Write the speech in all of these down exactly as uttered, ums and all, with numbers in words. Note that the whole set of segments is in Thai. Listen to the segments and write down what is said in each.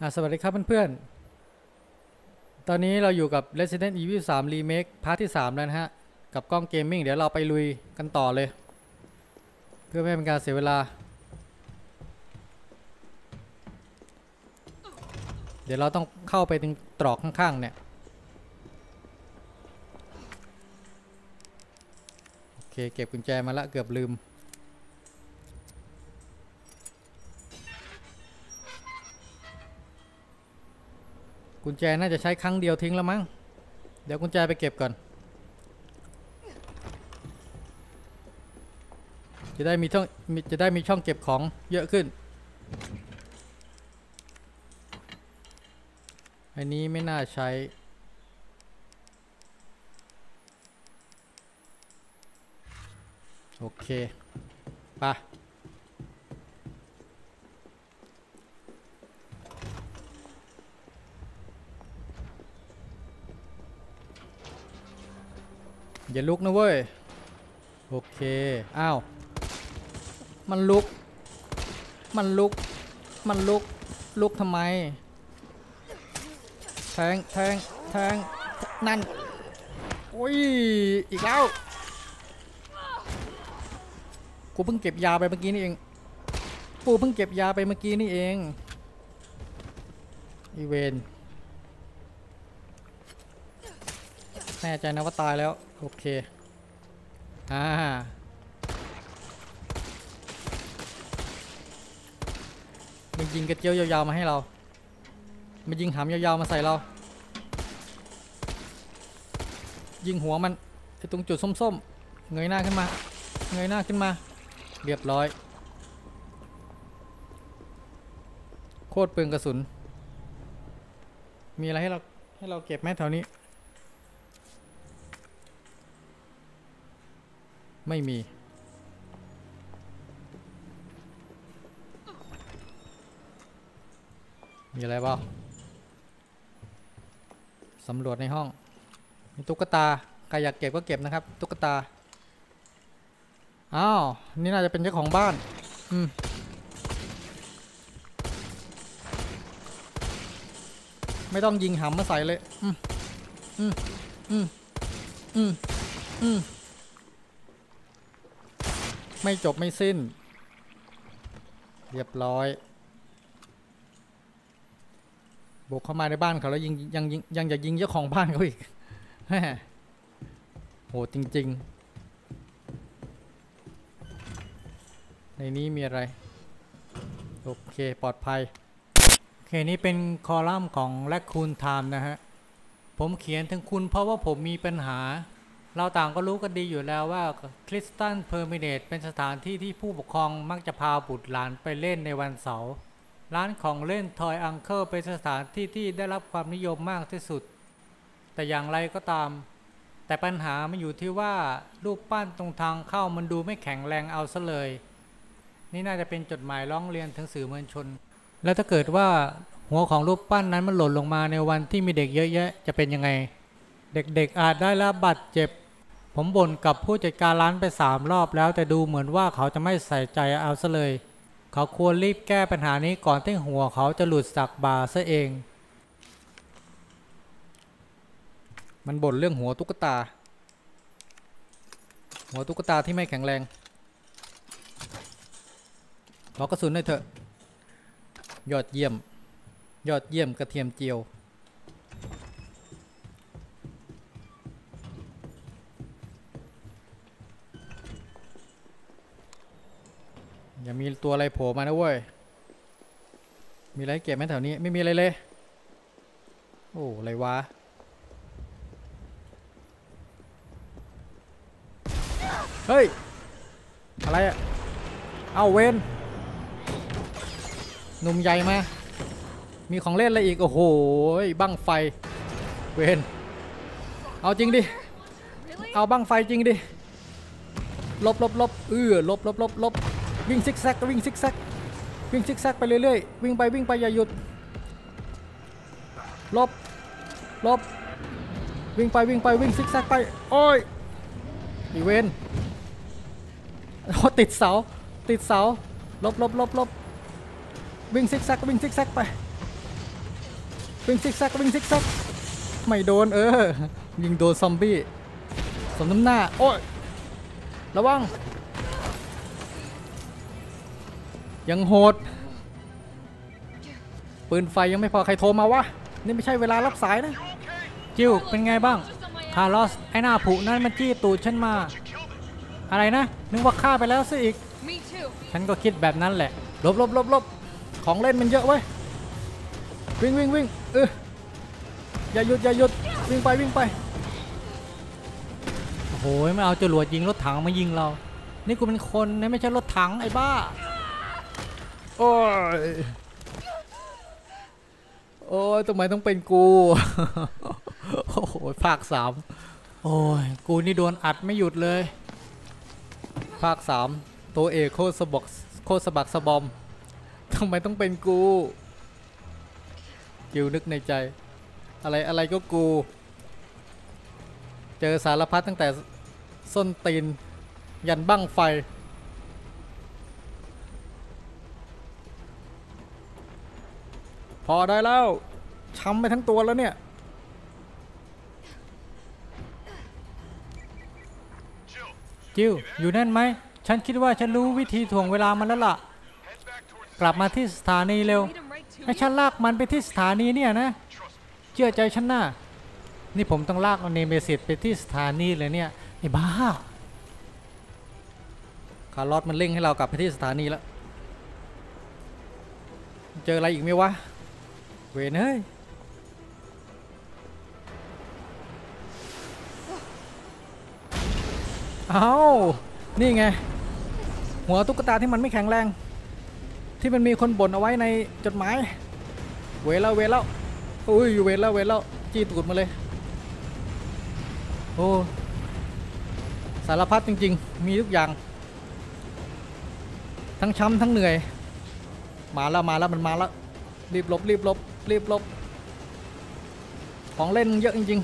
สวัสดีครับเพื่อนๆตอนนี้เราอยู่กับ Resident Evil สาม Remake พาร์ทที่สามแล้วนะฮะกับกล้องเกมมิ่งเดี๋ยวเราไปลุยกันต่อเลยเพื่อไม่ให้เป็นการเสียเวลาเดี๋ยวเราต้องเข้าไปตรงตรอกข้างๆเนี่ยโอเคเก็บกุญแจมาละเกือบลืมกุญแจน่าจะใช้ครั้งเดียวทิ้งแล้วมั้งเดี๋ยวกุญแจไปเก็บก่อนจะได้มีช่องจะได้มีช่องเก็บของเยอะขึ้นอันนี้ไม่น่าใช้โอเคไปอย่าลุกนะเว้ยโอเคอ้าวมันลุกมันลุกมันลุกลุกทำไมแทงแทงแทงนั่นโอ้ยอีกแล้วกูเพิ่งเก็บยาไปเมื่อกี้นี่เองกูเพิ่งเก็บยาไปเมื่อกี้นี่เองอีเวนแน่ใจนะว่าตายแล้วโอเคอ่ามันยิงกระเจียวยาวๆมาให้เรามันยิงหามยาวๆมาใส่เรายิงหัวมันไอ้ตรงจุดส้มๆเงยหน้าขึ้นมาเงยหน้าขึ้นมาเรียบร้อยโคตรเปลืองกระสุนมีอะไรให้เราให้เราเก็บไหมแถวนี้ไม่มีมีอะไรบ้างสำรวจในห้องมีตุ๊กตาใครอยากเก็บก็เก็บนะครับตุ๊กตาอ้าวนี่น่าจะเป็นเจ้าของบ้านอืมไม่ต้องยิงหำมาใส่เลยอืมอืมอืมอืมอืมไม่จบไม่สิ้นเรียบร้อยบุกเข้ามาในบ้านเขาแล้วยิงยังยิงยังจะยิงเจ้าของบ้านเขาอีกโหจริงๆในนี้มีอะไรโอเคปลอดภัยโอเคนี่เป็นคอลัมน์ของแลคคูนไทม์นะฮะผมเขียนถึงคุณเพราะว่าผมมีปัญหาเราต่างก็รู้กันดีอยู่แล้วว่าคริสตันเพอร์มิเนตเป็นสถานที่ที่ผู้ปกครองมักจะพาบุตรหลานไปเล่นในวันเสาร์ร้านของเล่นทอยอังเคิลเป็นสถานที่ที่ได้รับความนิยมมากที่สุดแต่อย่างไรก็ตามแต่ปัญหามันอยู่ที่ว่ารูปปั้นตรงทางเข้ามันดูไม่แข็งแรงเอาซะเลยนี่น่าจะเป็นจดหมายร้องเรียนถึงสื่อมวลชนแล้วถ้าเกิดว่าหัวของรูปปั้นนั้นมันหล่นลงมาในวันที่มีเด็กเยอะแยะจะเป็นยังไงเด็กๆอาจได้รับบาดเจ็บผมบ่นกับผู้จัดการร้านไปสามรอบแล้วแต่ดูเหมือนว่าเขาจะไม่ใส่ใจเอาซะเลยเขาควรรีบแก้ปัญหานี้ก่อนที่หัวเขาจะหลุดจากบ่าซะเองมันบ่นเรื่องหัวตุ๊กตาหัวตุ๊กตาที่ไม่แข็งแรงขอกระสุนหน่อยเถอะยอดเยี่ยมยอดเยี่ยมกระเทียมเจียวอย่ามีตัวอะไรโผล่มานะเว้ยมีอะไรเก็บไหมแถวนี้ไม่มีอะไรเลยโอ้อะไรวะเฮ้ยอะไรอะเอาเวนหนุ่มใหญ่มามีของเล่นอะไรอีกโอ้โหบั้งไฟเวนเอาจริงดิเอาบั้งไฟจริงดิลบลบลบเออลบลบลบลบวิ่งซิกแซกวิ่งซิกแซกวิ่งซิกแซกไปเรื่อยๆวิ่งไปวิ่งไปอย่าหยุดลบลบวิ่งไปวิ่งไปวิ่งซิกแซกไปโอ้ยอีเวนโอ้ติดเสาติดเสาลบลบลบลบวิ่งซิกแซกวิ่งซิกแซกไปวิ่งซิกแซกวิ่งซิกแซกไม่โดนเออยิงโดนซอมบี้สมน้ำหน้าโอ้ยระวังยังโหดปืนไฟยังไม่พอใครโทรมาวะนี่ไม่ใช่เวลารับสายนะจิวเป็นไงบ้างคาร์ลอสไอ้หน้าผุนั่นมันจี้ตูดฉันมาอะไรนะนึกว่าฆ่าไปแล้วซะอีกฉันก็คิดแบบนั้นแหละลบลบลบลบของเล่นมันเยอะเว้ยวิ่งวิ่งวิ่งเอออย่าหยุดอย่าหยุดวิ่งไปวิ่งไปโอ้โหไม่เอาจรวดยิงรถถังมายิงเรานี่กูเป็นคนนะไม่ใช่รถถังไอ้บ้าโอ้ยโอ้ยทำไมต้องเป็นกูโอ้โหภาคสามโอ้ยกูนี่โดนอัดไม่หยุดเลยภาคสามตัวเอกโคตรสะบักโคตรสะบักสะบอมทำไมต้องเป็นกูจิวนึกในใจอะไรอะไรก็กูเจอสารพัดตั้งแต่ส้นตีนยันบั้งไฟพอได้แล้วช้ำไปทั้งตัวแล้วเนี่ยจิวอยู่นั่นไหมฉันคิดว่าฉันรู้วิธีถ่วงเวลามันแล้วล่ะกลับมาที่สถานีเร็วให้ฉันลากมันไปที่สถานีเนี่ยนะเชื่อใจฉันนะนี่ผมต้องลากเนเมซิสไปที่สถานีเลยเนี่ยไอ้บ้าคาร์ลอสมันเร่งให้เรากลับไปที่สถานีแล้วเจออะไรอีกไหมวะเวนเฮ้ยเอานี่ไงหัวตุ๊กตาที่มันไม่แข็งแรงที่มันมีคนบ่นเอาไว้ในจดหมายเวลาเวลาอุ้ยเวลาเวลาจี้ตูดมาเลยโอ้สารพัดจริงๆมีทุกอย่างทั้งช้ำทั้งเหนื่อยมาแล้วมาแล้วมันมาแล้วรีบหลบรีบหลบรีบหลบของเล่นเยอะจริง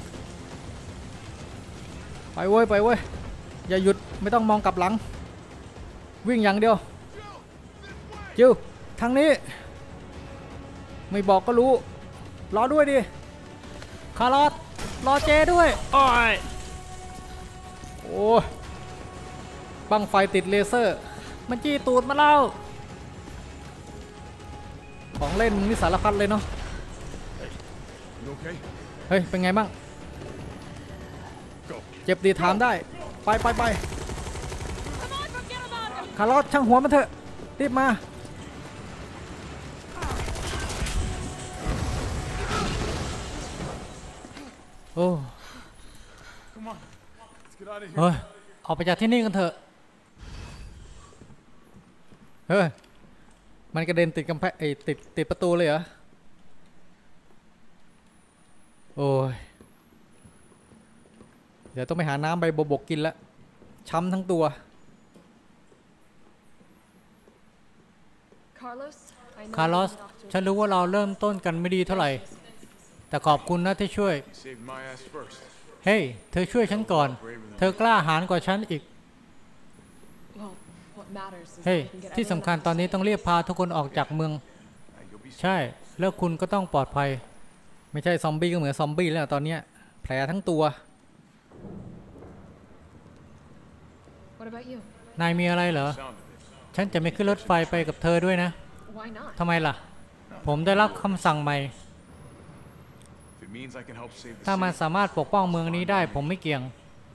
ๆไปเว้ยไปเว้ยอย่าหยุดไม่ต้องมองกลับหลังวิ่งอย่างเดียวจิวทางนี้ไม่บอกก็รู้รอด้วยดิคาร์ลอสรอเจด้วยโอ้ยโอ้บังไฟติดเลเซอร์มันจี้ตูดมาแล้วของเล่นมึงนี่สารพัดเลยเนาะเฮ้ยเป็นไงบ้างเจ็บดีถามได้ไปไปไปคาร์ลอสช่างหัวมันเถอะรีบมาโอ้เฮ้ยออกไปจากที่นี่กันเถอะเฮ้ยมันกระเด็นติดกำแพงไอ้ติดติดประตูเลยเหรอโอ้ยเดี๋ยวต้องไปหาน้ำใบบกกินแล้วช้ำทั้งตัวคาร์ลอสฉันรู้ว่าเราเริ่มต้นกันไม่ดีเท่าไหร่แต่ขอบคุณนะที่ช่วยเฮ้ยเธอช่วยฉันก่อนเธอกล้าหาญกว่าฉันอีกเฮ้ยที่สำคัญตอนนี้ต้องรีบพาทุกคนออกจากเมืองใช่แล้วคุณก็ต้องปลอดภัยไม่ใช่ซอมบี้ก็เหมือนซอมบี้แล้วตอนนี้แผลทั้งตัวนายมีอะไรเหรอฉันจะไม่ขึ้นรถไฟไปกับเธอด้วยนะทำไมล่ะผมได้รับคำสั่งใหม่ถ้ามันสามารถปกป้องเมืองนี้ได้ผมไม่เกี่ยง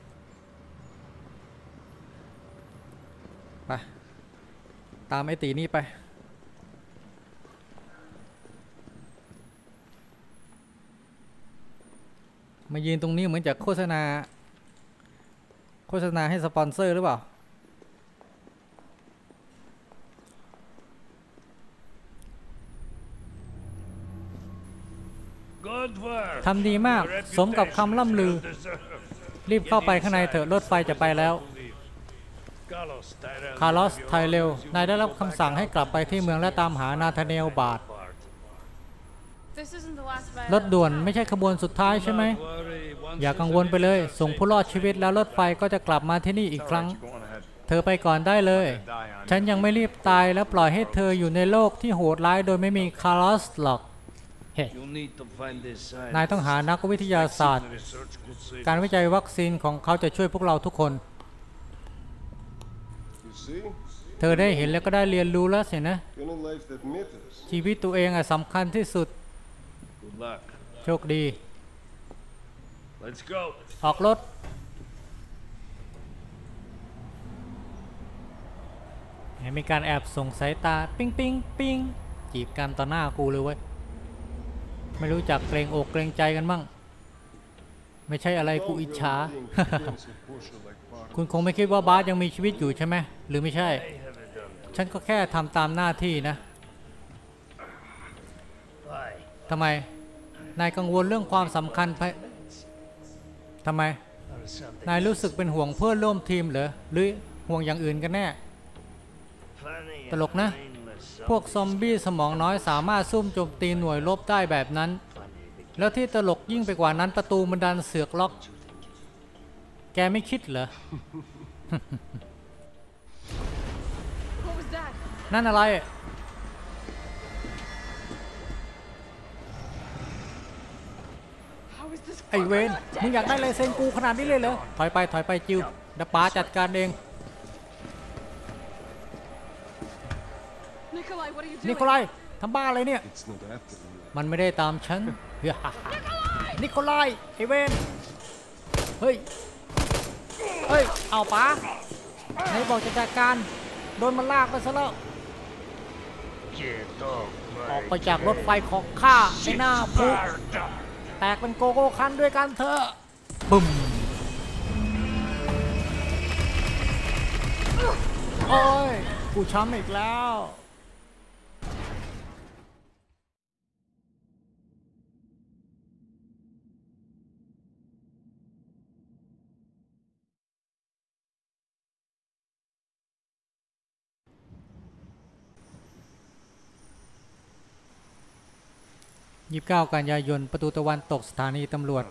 ไปตามไอ้ตีนี่ไปมายืนตรงนี้เหมือนจะโฆษณาโฆษณาให้สปอนเซอร์หรือเปล่าทำดีมากสมกับคำล่ำลือรีบเข้าไปข้างในเถอะรถไฟจะไปแล้วคาร์ลอสไทเรลนายได้รับคำสั่งให้กลับไปที่เมืองและตามหานาธาเนลบาร์ดรถด่วนไม่ใช่ขบวนสุดท้ายใช่ไหมอย่ากังวลไปเลยส่งผู้รอดชีวิตแล้วรถไฟก็จะกลับมาที่นี่อีกครั้งเธอไปก่อนได้เลยฉันยังไม่รีบตายและปล่อยให้เธออยู่ในโลกที่โหดร้ายโดยไม่มีคาร์ลอสหรอกเฮ้นายต้องหานักวิทยาศาสตร์ การวิจัยวัคซีนของเขาจะช่วยพวกเราทุกคนเธอได้เห็นแล้วก็ได้เรียนรู้แล้วสินะชีวิตตัวเองอะสำคัญที่สุดโชคดีออกรถมีการแอบส่งสายตาปิ้งปิ้งปิ้งจีบกันต่อหน้ากูเลยเว้ยไม่รู้จักเกรงอกเกรงใจกันบ้างไม่ใช่อะไรกูอิจฉา คุณคงไม่คิดว่าบาสยังมีชีวิตอยู่ใช่ไหมหรือไม่ใช่ฉันก็แค่ทำตามหน้าที่นะทำไมนายกังวลเรื่องความสำคัญไปทำไมนายรู้สึกเป็นห่วงเพื่อนร่วมทีมเหรอหรือห่วงอย่างอื่นกันแน่ตลกนะพวกซอมบี้สมองน้อยสามารถซุ่มโจมตีหน่วยรบได้แบบนั้นแล้วที่ตลกยิ่งไปกว่านั้นประตูมันดันเสือกล็อกแกไม่คิดเหรอ นั่นอะไรไอเวนมึงอยากได้ลายเซ็นกูขนาดนี้เลยเหรอถอยไปถอยไปจิวเดี๋ยวป๋าจัดการเองนิโคลายทำบ้าอะไรเนี่ยมันไม่ได้ตามฉัน นิโคลายไอเวนเฮ้ยเฮ้ยเอาป๋าไหนบอกจะจัดการโดนมันลากไปซะแล้วออกไปจากรถไฟของข้าไอ้หน้าพุแตกเป็นโกโก้คันด้วยกันเถอะบึ้มโอ้ยกูช้ำอีกแล้วยี่สิบเก้ากันยายนประตูตะวันตกสถานีตำรวจ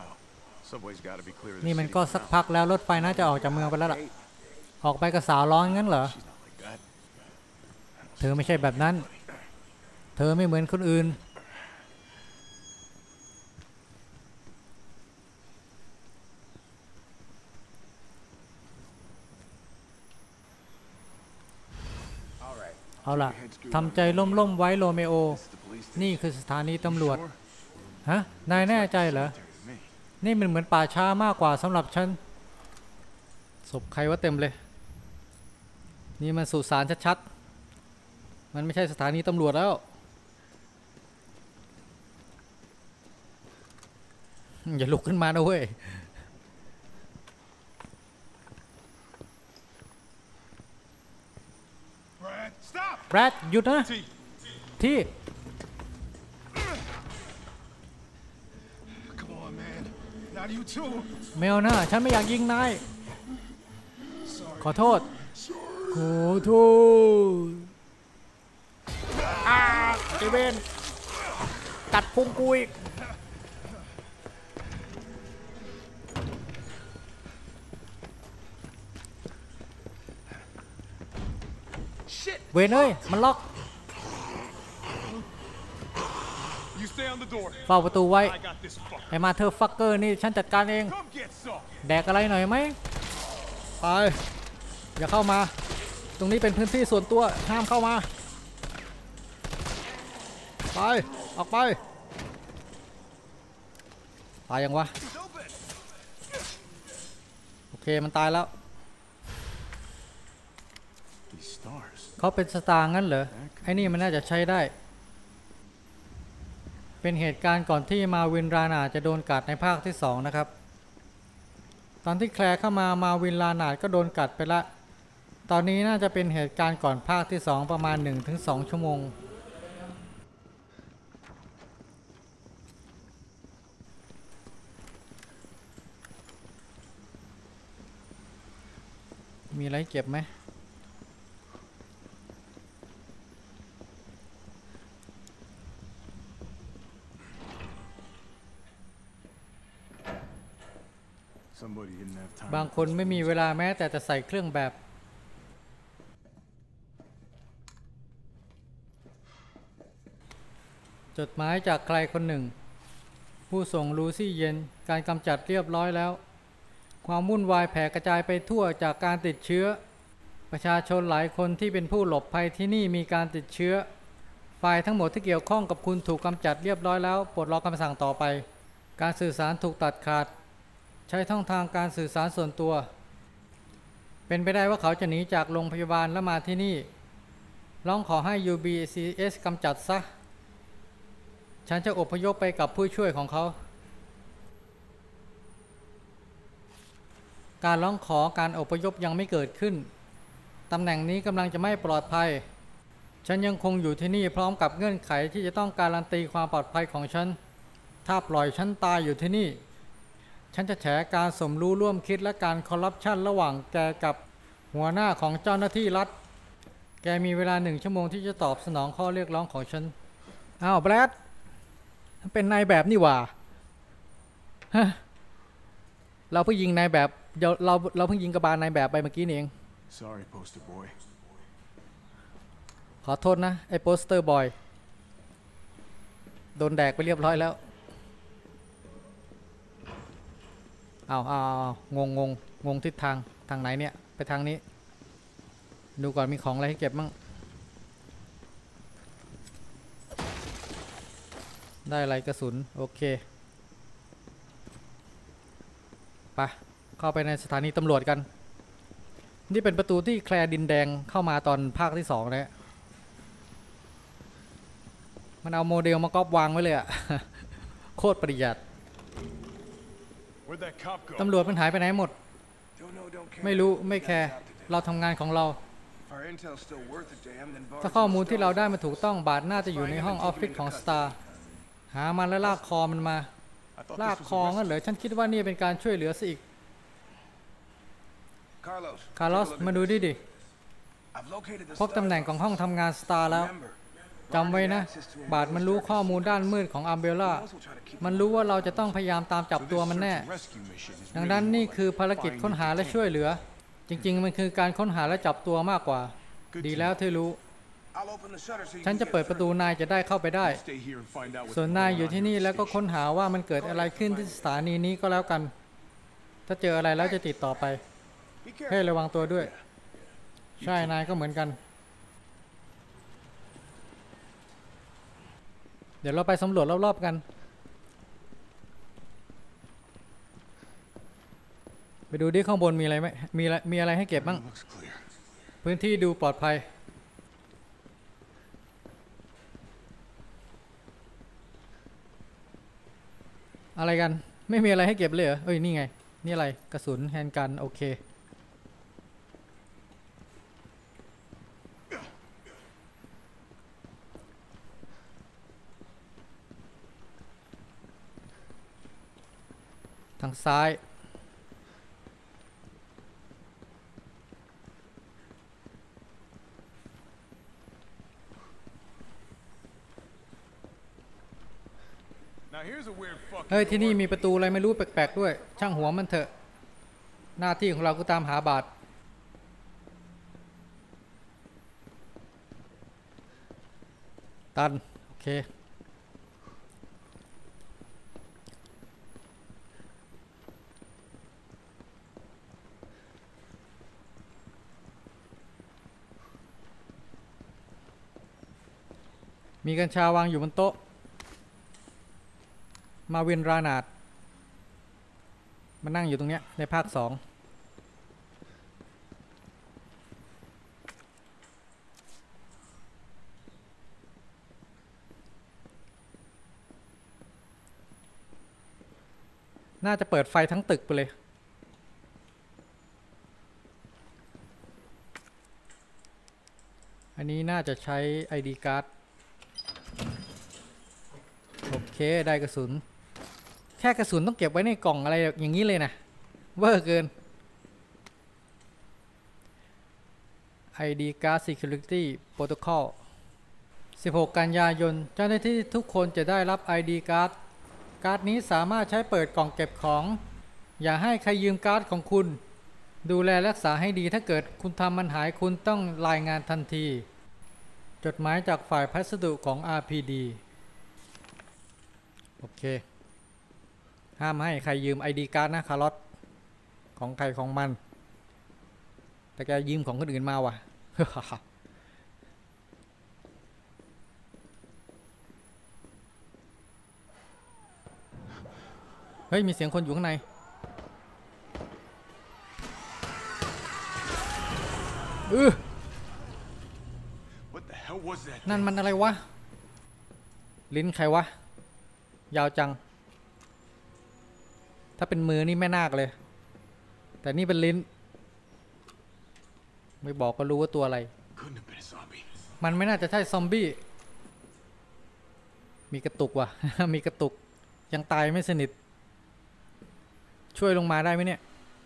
นี่มันก็สักพักแล้วรถไฟน่าจะออกจากเมืองไปแล้วล่ะออกไปกับสาวร้อนงั้นเหรอเธอไม่ใช่แบบนั้นเธอไม่เหมือนคนอื่นเอาล่ะทำใจล่มๆไว้โรเมโอนี่คือสถานีตำรวจฮะนายแน่ใจเหรอนี่มันเหมือนป่าช้ามากกว่าสำหรับฉันศพใครวะเต็มเลยนี่มันสุสานชัดๆมันไม่ใช่สถานีตำรวจแล้วอย่าลุกขึ้นมานะเว้ยแบรดหยุดนะที่ไม่เอานะฉันไม่อยากยิงนายขอโทษขอโทษอาไอเวนกัดพุงกูอีกเวนเอ้ยมันล็อกเฝ้าประตูไว้ไอ้มาเธอฟักเกอร์นี่ฉันจัดการเองแดกอะไรหน่อยไหมไปอย่าเข้ามาตรงนี้เป็นพื้นที่ส่วนตัวห้ามเข้ามาไปออกไปตายยังวะโอเคมันตายแล้วเขาเป็นสตาร์งั้นเหรอไอ้นี่มันน่าจะใช้ได้เป็นเหตุการณ์ก่อนที่มาวินรานาจะโดนกัดในภาคที่สองนะครับตอนที่แคลร์เข้ามามาวินรานาก็โดนกัดไปละตอนนี้น่าจะเป็นเหตุการณ์ก่อนภาคที่สองประมาณ หนึ่งถึงสอง ชั่วโมงมีอะไรเก็บไหมบางคนไม่มีเวลาแม้แต่จะใส่เครื่องแบบจจดหมายจากใครคนหนึ่งผู้ส่งลูซี่เย็นการกำจัดเรียบร้อยแล้วความวุ่นวายแผ่กระจายไปทั่วจากการติดเชื้อประชาชนหลายคนที่เป็นผู้หลบภัยที่นี่มีการติดเชื้อฝ่ายทั้งหมดที่เกี่ยวข้องกับคุณถูกกำจัดเรียบร้อยแล้วโปรดรอคำสั่งต่อไปการสื่อสารถูกตัดขาดใช้ช่องทางการสื่อสารส่วนตัวเป็นไปได้ว่าเขาจะหนีจากโรงพยาบาลแล้วมาที่นี่ร้องขอให้ ยู บี ซี เอส กำจัดซะฉันจะอพยพไปกับผู้ช่วยของเขาการร้องขอการอพยพยังไม่เกิดขึ้นตำแหน่งนี้กำลังจะไม่ปลอดภัยฉันยังคงอยู่ที่นี่พร้อมกับเงื่อนไขที่จะต้องการันตีความปลอดภัยของฉันถ้าปล่อยฉันตายอยู่ที่นี่ฉันจะแฉการสมรู้ร่วมคิดและการคอร์รัปชันระหว่างแกกับหัวหน้าของเจ้าหน้าที่รัฐแกมีเวลาหนึ่งชั่วโมงที่จะตอบสนองข้อเรียกร้องของฉันอ้าวแบรดเป็นนายแบบนี่หว่าฮะเราเพิ่งยิงนายแบบเราเราเราเพิ่งยิงกระบาลนายแบบไปเมื่อกี้นี่เอง Sorry, poster boy. ขอโทษนะไอ้โปสเตอร์บอยโดนแดกไปเรียบร้อยแล้วอ้าวอ้าวงงงงงงทิศทางทางไหนเนี่ยไปทางนี้ดูก่อนมีของอะไรให้เก็บมั่งได้อะไรกระสุนโอเคไปเข้าไปในสถานีตำรวจกันนี่เป็นประตูที่แคลร์ดินแดงเข้ามาตอนภาคที่สองนะมันเอาโมเดลมาก๊อปวางไว้เลยอะ โคตรประหยัดตำรวจมันหายไปไหนหมดไม่รู้ไม่แคร์เราทำงานของเราถ้าข้อมูลที่เราได้มาถูกต้องบาทน่าจะอยู่ในห้องออฟฟิศของสตาร์หามันแล้วลากคอมันมาลากคองั้นเหรอฉันคิดว่านี่เป็นการช่วยเหลือซะอีกคาร์ลอสมาดูดิดิพบตำแหน่งของห้องทำงานสตาร์แล้วจำไว้นะบาทมันรู้ข้อมูลด้านมืดของอัมเบล่ามันรู้ว่าเราจะต้องพยายามตามจับตัวมันแน่ดังนั้นนี่คือภารกิจค้นหาและช่วยเหลือจริงๆมันคือการค้นหาและจับตัวมากกว่าดีแล้วที่รู้ฉันจะเปิดประตูนายจะได้เข้าไปได้ส่วนนายอยู่ที่นี่แล้วก็ค้นหาว่ามันเกิดอะไรขึ้นที่สถานีนี้ก็แล้วกันถ้าเจออะไรแล้วจะติดต่อไปให้ระวังตัวด้วยใช่นายก็เหมือนกันเดี๋ยวเราไปสำรวจรอบๆกันไปดูดิข้างบนมีอะไรไหมมีอะไรมีอะไรให้เก็บบ้างพื้นที่ดูปลอดภัยอะไรกันไม่มีอะไรให้เก็บเลยเหรอเอ้ยนี่ไงนี่อะไรกระสุนแฮนด์กันโอเคทางซ้ายเฮ้ยที่นี่มีประตูอะไรไม่รู้แปลกๆด้วยช่างหัวมันเถอะหน้าที่ของเราก็ตามหาบาทตันโอเคมีกัญชาวางอยู่บนโต๊ะมาวินรานาดมานั่งอยู่ตรงเนี้ยในภาคสองน่าจะเปิดไฟทั้งตึกไปเลยอันนี้น่าจะใช้ ไอ ดี การ์ดโอเคได้กระสุนแค่กระสุนต้องเก็บไว้ในกล่องอะไรอย่างนี้เลยนะเวอร์เกิน ไอ ดี Card Security Protocol สิบหก กันยายนเจ้าหน้าที่ทุกคนจะได้รับ ไอ ดี Card การ์ดนี้สามารถใช้เปิดกล่องเก็บของอย่าให้ใครยืมการ์ดของคุณดูแลรักษาให้ดีถ้าเกิดคุณทำมันหายคุณต้องรายงานทันทีจดหมายจากฝ่ายพัสดุของ อาร์ พี ดีโอเคห้ามให้ใครยืม ไอ ดี การ์ดนะคาร์ลอตของใครของมันแต่แกยืมของคนอื่นมาว่ะ เฮ้ยมีเสียงคนอยู่ข้างในเออนั่นมันอะไรวะลิ้นใครวะยาวจังถ้าเป็นมือนี่แม่นาคเลยแต่นี่เป็นลิ้นไม่บอกก็รู้ว่าตัวอะไรมันไม่น่าจะใช่ซอมบี้มีกระตุกว่ะ มีกระตุกยังตายไม่สนิทช่วยลงมาได้ไหมเนี่ย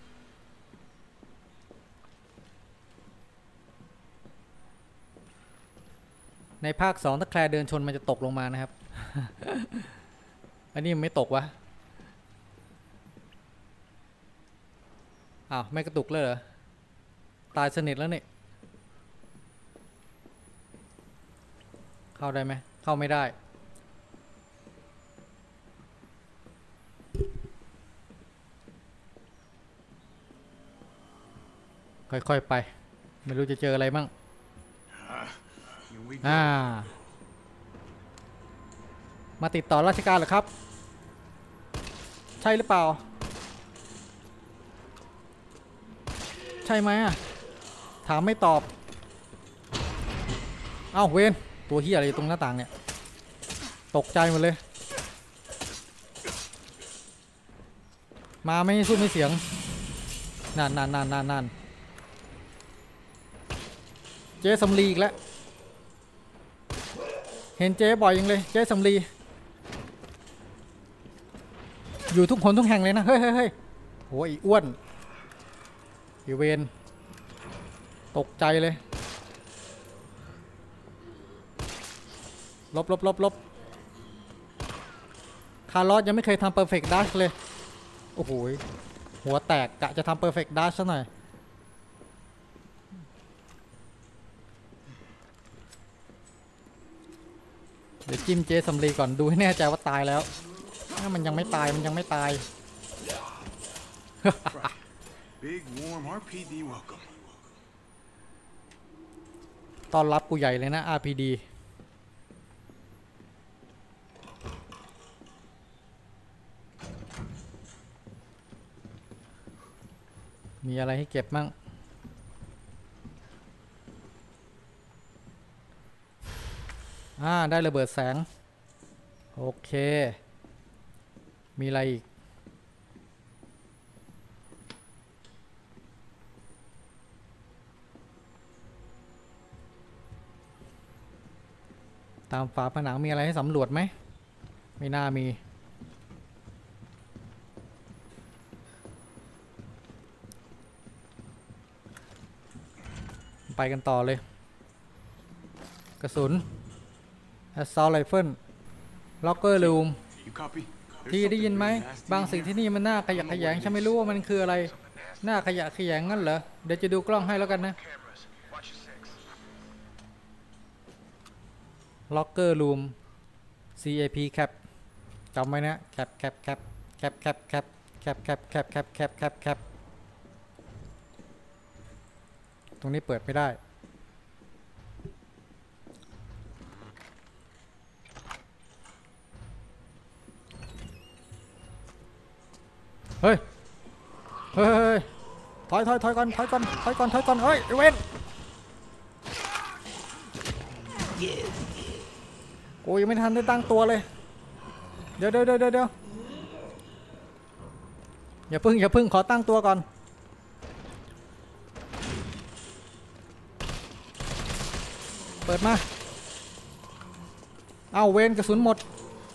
ในภาคสองถ้าแคลเดินชนมันจะตกลงมานะครับ อันนี้มันไม่ตกวะอ้าวไม่กระตุกเลยเหรอตายสนิทแล้วเนี่ยเข้าได้ไหมเข้าไม่ได้ค่อยๆไปไม่รู้จะเจออะไรมั่งอ่ามาติดต่อราชการเหรอครับใช่หรือเปล่าใช่ไหมอ่ะถามไม่ตอบเอ้าเวนตัวเฮียอะไรตรงหน้าต่างเนี่ยตกใจหมดเลยมาไม่สู้ไม่เสียงนานนานนานนานนานเจ๊สำลีอีกแล้วเห็นเจ๊บ่อยยังเลยเจ๊สำลีอยู่ทุกคนทุกแห่งเลยนะเฮ้ยเฮ้ยเฮ้ยโอ้ยอ้วนอีเวนตกใจเลยลบลบลบลบคาร์ลอสยังไม่เคยทำ perfect dash เลยโอ้โหหัวแตกกะจะทำ perfect dash ซะหน่อยเดี๋ยวจิ้มเจสำลีก่อนดูให้แน่ใจว่าตายแล้วถ้ามันยังไม่ตายมันยังไม่ตาย ตอนรับกูใหญ่เลยนะ อาร์ พี ดี มีอะไรให้เก็บมั่งอ่าได้ระเบิดแสงโอเคมีอะไรอีกตามฝาผนังมีอะไรให้สำรวจไหมไม่น่ามีไปกันต่อเลยกระสุน assault rifle locker room พี่ได้ยินไหมบางสิ่งที่นี่มันน่าขยะแขยงฉันไม่รู้ว่ามันคืออะไรน่าขยะแขยงงั้นเหรอเดี๋ยวจะดูกล้องให้แล้วกันนะ locker room ซี เอ พี cap จำไว้นะ cap cap cap cap cap cap cap cap cap cap cap cap cap ตรงนี้เปิดไม่ได้เฮ้ยเฮ้ยถอยถอยถอยก่อนถอยก่อนถอยก่อนถอยก่อนเฮ้ยเวนกูยังไม่ทันได้ตั้งตัวเลยเดี๋ยวเดี๋ยวเดี๋ยวเดี๋ยวอย่าพึ่งอย่าพึ่งขอตั้งตัวก่อนเปิดมาเอาเวนกระสุนหมด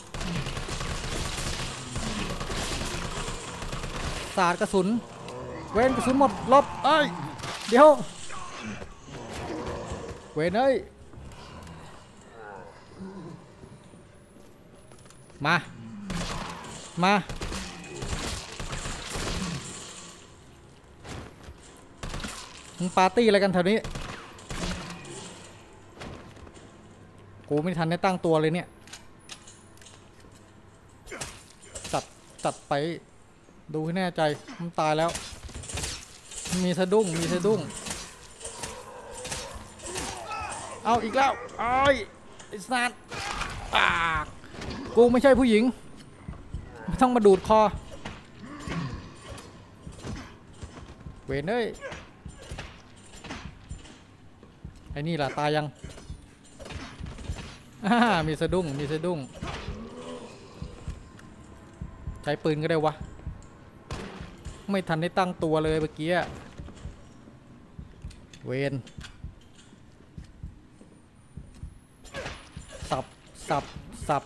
สาดกระสุนเวนกระสุนหมดลบเอ้ยเดี๋ยวเวนเอ้ยมามามึงปาร์ตี้อะไรกันแถวนี้กูไม่ทันได้ตั้งตัวเลยเนี่ยจัดไปดูให้แน่ใจมันตายแล้วมีสะดุ้งมีสะดุ้งเอาอีกแล้วไอ้ไอ้สัตว์ปากกูไม่ใช่ผู้หญิงไม่ต้องมาดูดคอเวนเอ้ยไอ้นี่ล่ะตายยังมีสะดุ้งมีสะดุ้งใช้ปืนก็ได้วะไม่ทันได้ตั้งตัวเลยเมื่อกี้เวนสับสับสับ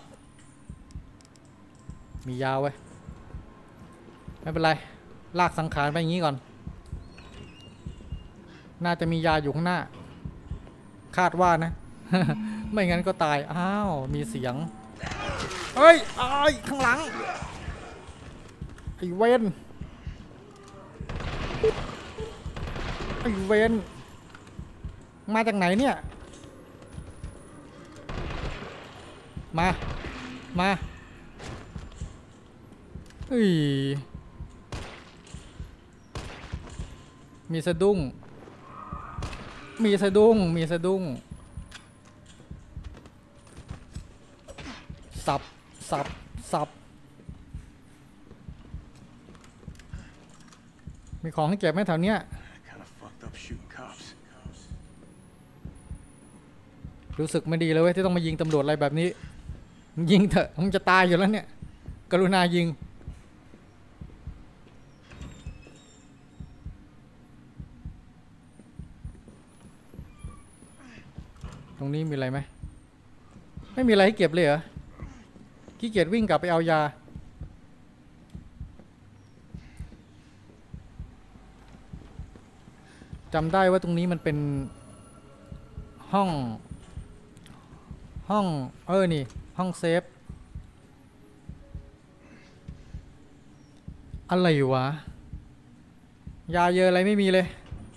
มียาวไว้ไม่เป็นไรลากสังขารไปอย่างนี้ก่อนน่าจะมียาอยู่ข้างหน้าคาดว่านะ ไม่งั้นก็ตายอ้าวมีเสียงเอ้ยไอ้ข้างหลังไอ้เวนไอ้เวนมาจากไหนเนี่ยมามาเฮ้ยมีสะดุ้งมีสะดุ้งมีสะดุ้งสับสับสับมีของให้เก็บไหมแถวเนี้ยรู้สึกไม่ดีเลยเว้ยที่ต้องมายิงตำรวจอะไรแบบนี้ยิงเถอะมึงจะตายอยู่แล้วเนี่ยกรุณายิงตรงนี้มีอะไรไหมไม่มีอะไรให้เก็บเลยเหรอขี้เกียจวิ่งกลับไปเอายาจำได้ว่าตรงนี้มันเป็นห้องห้องเออนี่ห้องเซฟอะไรวะยาเยอะอะไรไม่มีเลย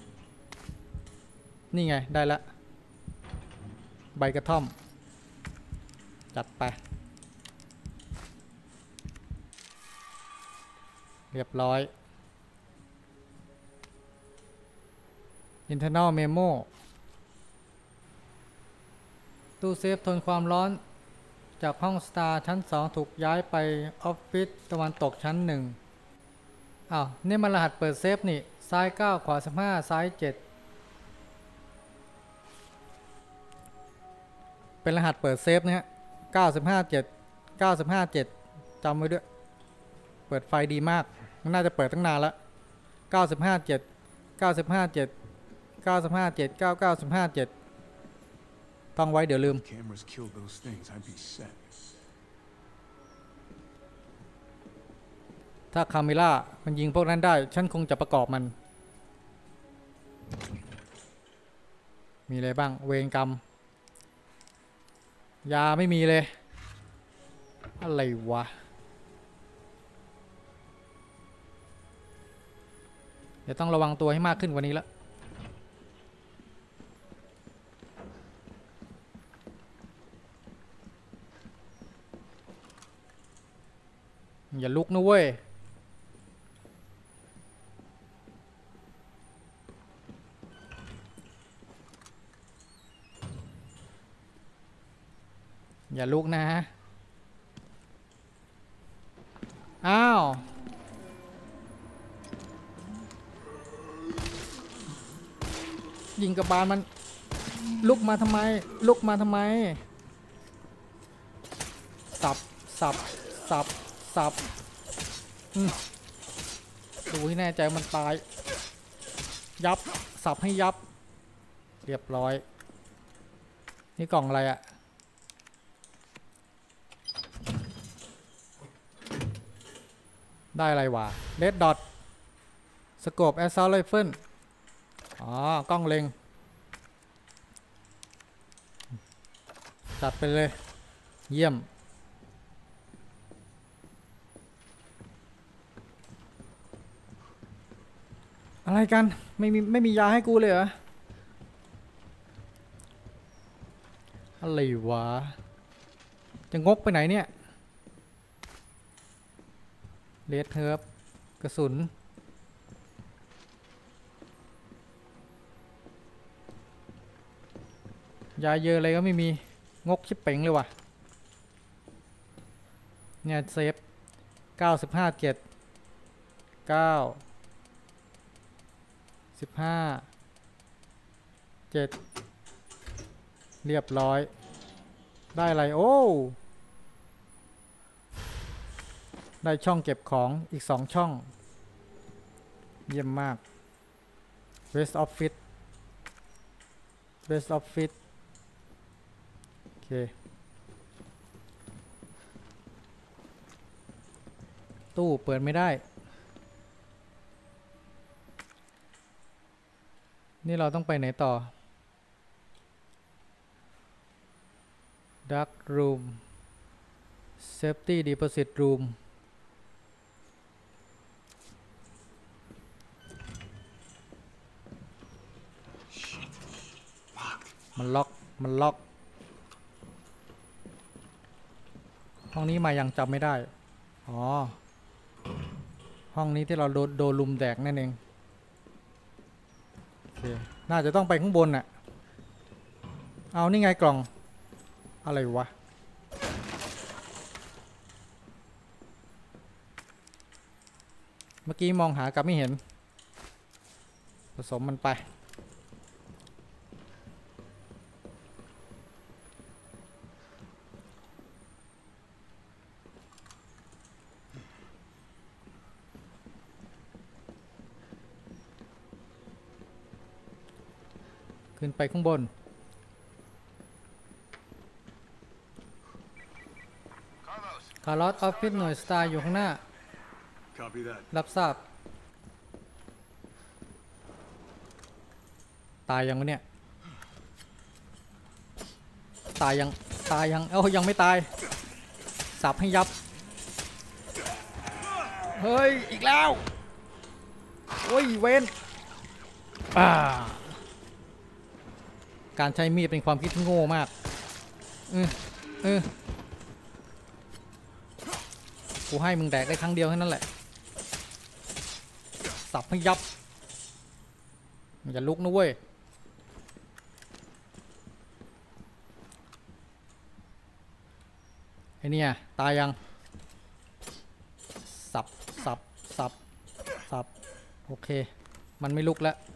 นี่ไงได้ละใบกระท่อมจัดไปเรียบร้อย internal memo ตู้เซฟทนความร้อนจากห้องสตาร์ชั้นสองถูกย้ายไปออฟฟิศตะวันตกชั้นหนึ่งอ้าวนี่มันรหัสเปิดเซฟนี่ซ้ายเก้าขวาสิบห้าซ้ายเจ็ดเป็นรหัสเปิดเซฟนะฮะเก้าสิบห้า เจ็ด เก้าสิบห้า เจ็ดจำไว้ด้วยเปิดไฟดีมากมันน่าจะเปิดตั้งนานแล้วเก้าสิบห้า เจ็ด เก้าสิบห้า เจ็ด เก้าสิบห้า เจ็ด เก้า เก้าสิบห้า เจ็ดต้องไว้เดี๋ยวลืมถ้าคาเมล่ามันยิงพวกนั้นได้ฉันคงจะประกอบมันมีอะไรบ้างเวรกรรมยาไม่มีเลยอะไรวะเดี๋ยวต้องระวังตัวให้มากขึ้นกว่านี้ละอย่าลุกนะเว้ยอย่าลุกนะฮะอ้าวยิงกระบาลมันลุกมาทำไมลุกมาทำไมสับสับสับสับดูให้แน่ใจมันตายยับสับให้ยับเรียบร้อยนี่กล่องอะไรอะได้อะไรวะเรดดอทสโคปแอสซอลไรเฟิลอ๋อกล้องเล็งจัดไปเลยเยี่ยมอะไรกันไม่มีไม่มียาให้กูเลยเหรออะไรวะจะงกไปไหนเนี่ยเลดเฮิร์บกระสุนยาเยอะอะไรก็ไม่มีงกชิบเป๋งเลยว่ะเนี่ยเซฟเก้าสิบห้าเจ็ดเก้าสิบห้าเจ็ดเรียบร้อยได้อะไรโอ้ได้ช่องเก็บของอีกสองช่องเยี่ยมมาก West Office West Office โอเคตู้เปิดไม่ได้นี่เราต้องไปไหนต่อ Dark Room Safety Deposit Room มันล็อกมันล็อกห้องนี้มายังจำไม่ได้อ๋อห้องนี้ที่เราโดนโดนลุมแดกนั่นเองโอเคน่าจะต้องไปข้างบนน่ะเอานี่ไงกล่องอะไรวะเมื่อกี้มองหากลับไม่เห็นผสมมันไปขึ้นไปข้างบนคาร์ลอสออฟฟิศหน่วยสตาร์อยู่ข้างหน้ารับทราบตายยังวะเนี่ยตายยังตายยังเอ้ายังไม่ตายสับให้ยับเฮ้ยอีกแล้วโอ้ยเวนอ่าการใช้มีดเป็นความคิดที่โง่มากเออเออกูให้มึงแดกได้ครั้งเดียวแค่นั้นแหละสับให้ยับอย่าลุกนะเว้ยไอ้นี่ตายยังสับสับสับสับโอเคมันไม่ลุกแล้ว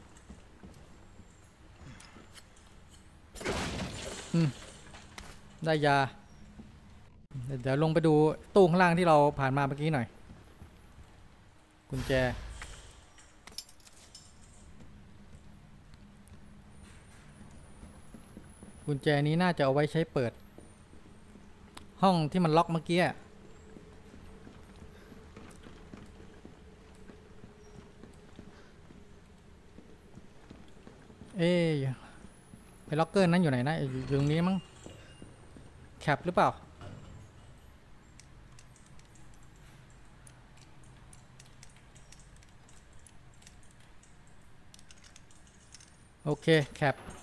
อืมได้ยาเดี๋ยวลงไปดูตู้ข้างล่างที่เราผ่านมาเมื่อกี้หน่อยกุญแจกุญแจนี้น่าจะเอาไว้ใช้เปิดห้องที่มันล็อกเมื่อกี้เอ๊ะไอ้ล็อกเกอร์นั้นอยู่ไหนนะอยู่ตรงนี้มั้งแคปหรือเปล่าโอเคแค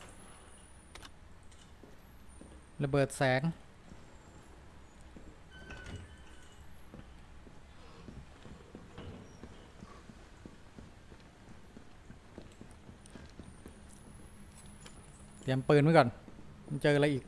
ประเบิดแสงเตรียมปืนไว้ก่อนมันเจออะไรอีก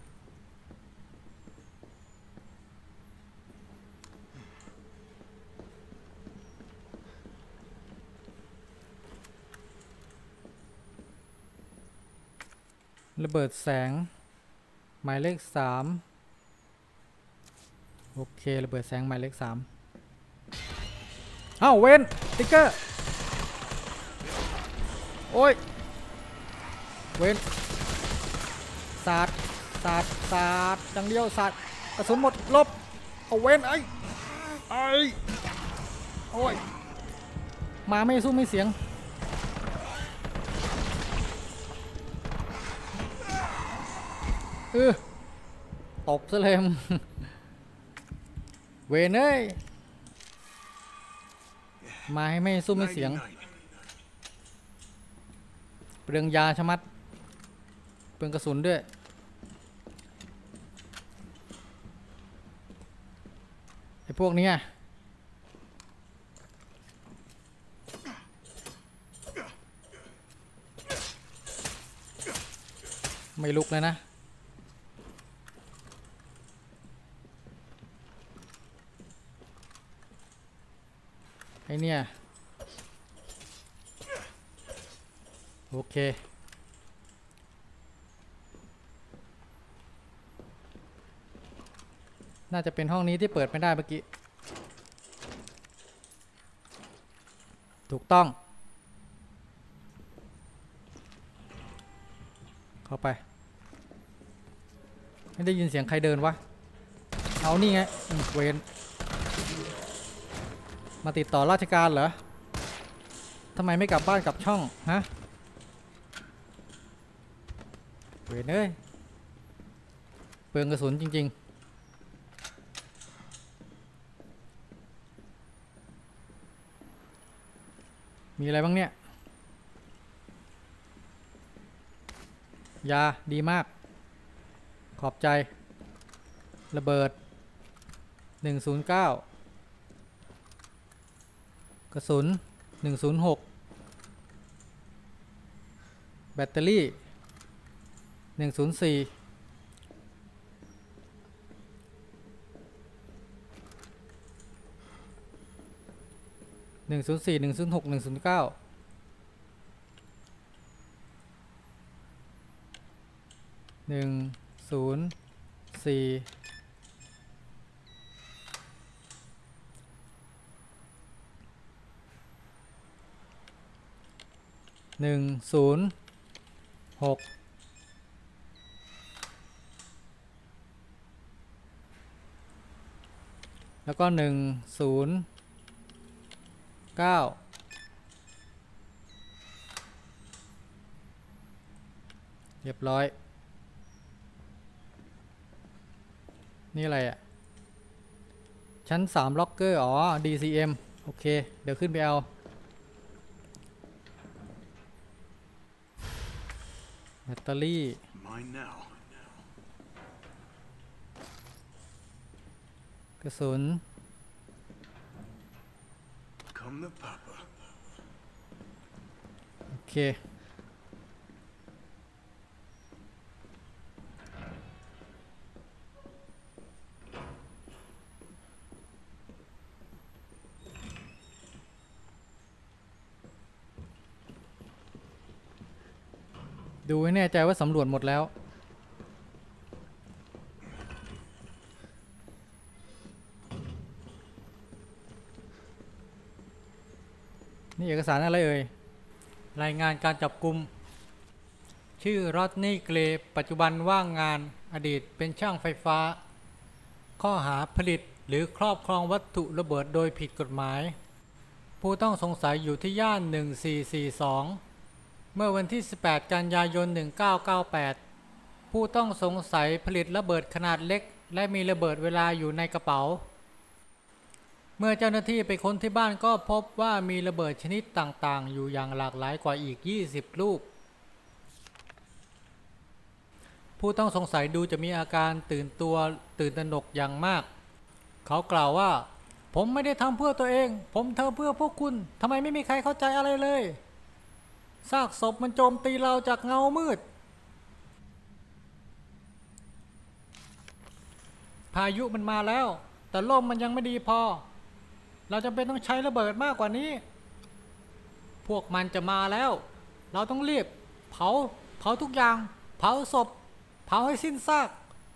ระเบิดแสงหมายเลขสามโอเคระเบิดแสงหมายเลขสามอ้าวเวนติ๊กเกอร์โอ้ยเวนสาดสาดสาดดังเดียวสาดกระสุนหมดลบเอาเวนไอ้ไอ้โอ้ยมาไม่สู้ไม่เสียงเออตบซะเลยเวนเอ้ยมาให้ไม่สู้ไม่เสียงเปลืองยาชะมัดเปลืองกระสุนด้วยไอ้พวกนี้ไม่ลุกเลยนะไอเนี่ยโอเคน่าจะเป็นห้องนี้ที่เปิดไม่ได้เมื่อกี้ถูกต้องเข้าไปไม่ได้ยินเสียงใครเดินวะเอานี่ไงเวนมาติดต่อราชการเหรอทำไมไม่กลับบ้านกลับช่องฮะเวนเอ้ยเปลืองกระสุนจริงๆมีอะไรบ้างเนี่ยยาดีมากขอบใจระเบิดหนึ่งศูนย์เก้ากระสุนหนึ่งศูนย์หกแบตเตอรี่หนึ่งศูนย์สี่หนึ่งศูนย์สี่หนึ่งศูนย์หกหนึ่งศูนย์เก้าหนึ่งศูนย์สี่หนึ่งศูนย์หกแล้วก็หนึ่งศูนย์เก้าเรียบร้อยนี่อะไรอ่ะชั้นสามล็อกเกอร์อ๋อ ดี ซี เอ็ม โอเคเดี๋ยวขึ้นไปเอาแบตเตอรี่กระสุนโอเคดูให้แน่ใจว่าสำรวจหมดแล้วนี่เอกสารอะไรเอ่ยรายงานการจับกุมชื่อรอดนี่เกรย์ปัจจุบันว่างงานอดีตเป็นช่างไฟฟ้าข้อหาผลิตหรือครอบครองวัตถุระเบิดโดยผิดกฎหมายผู้ต้องสงสัยอยู่ที่ย่านหนึ่งสี่สี่สองเมื่อวันที่สิบแปดกันยายนหนึ่งเก้าเก้าแปดผู้ต้องสงสัยผลิตระเบิดขนาดเล็กและมีระเบิดเวลาอยู่ในกระเป๋าเมื่อเจ้าหน้าที่ไปค้นที่บ้านก็พบว่ามีระเบิดชนิดต่างๆอยู่อย่างหลากหลายกว่าอีกยี่สิบลูกผู้ต้องสงสัยดูจะมีอาการตื่นตัวตื่นตระหนกอย่างมากเขากล่าวว่าผมไม่ได้ทำเพื่อตัวเองผมทำเพื่อพวกคุณทำไมไม่มีใครเข้าใจอะไรเลยซากศพมันโจมตีเราจากเงามืดพายุมันมาแล้วแต่ลมมันยังไม่ดีพอเราจำเป็นต้องใช้ระเบิดมากกว่านี้พวกมันจะมาแล้วเราต้องรีบเผาเผาทุกอย่างเผาศพเผาให้สิ้นซาก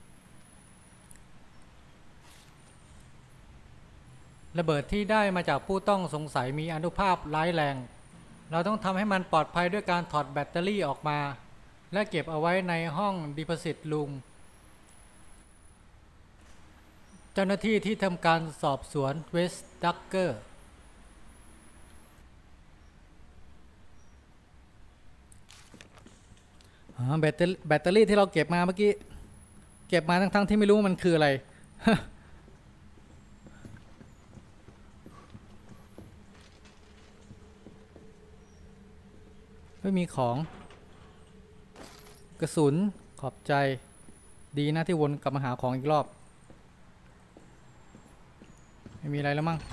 ระเบิดที่ได้มาจากผู้ต้องสงสัยมีอานุภาพร้ายแรงเราต้องทำให้มันปลอดภัยด้วยการถอดแบตเตอรี่ออกมาและเก็บเอาไว้ในห้องดิพอซิตรูมเจ้าหน้าที่ที่ทำการสอบสวนเวสต์ดักเกอร์แบตเตอรี่แบตเตอรี่ที่เราเก็บมาเมื่อกี้เก็บมาทั้งๆที่ไม่รู้มันคืออะไร ไม่มีของกระสุนขอบใจดีนะที่วนกลับมาหาของอีกรอบไม่มีอะไรแล้วมั้ง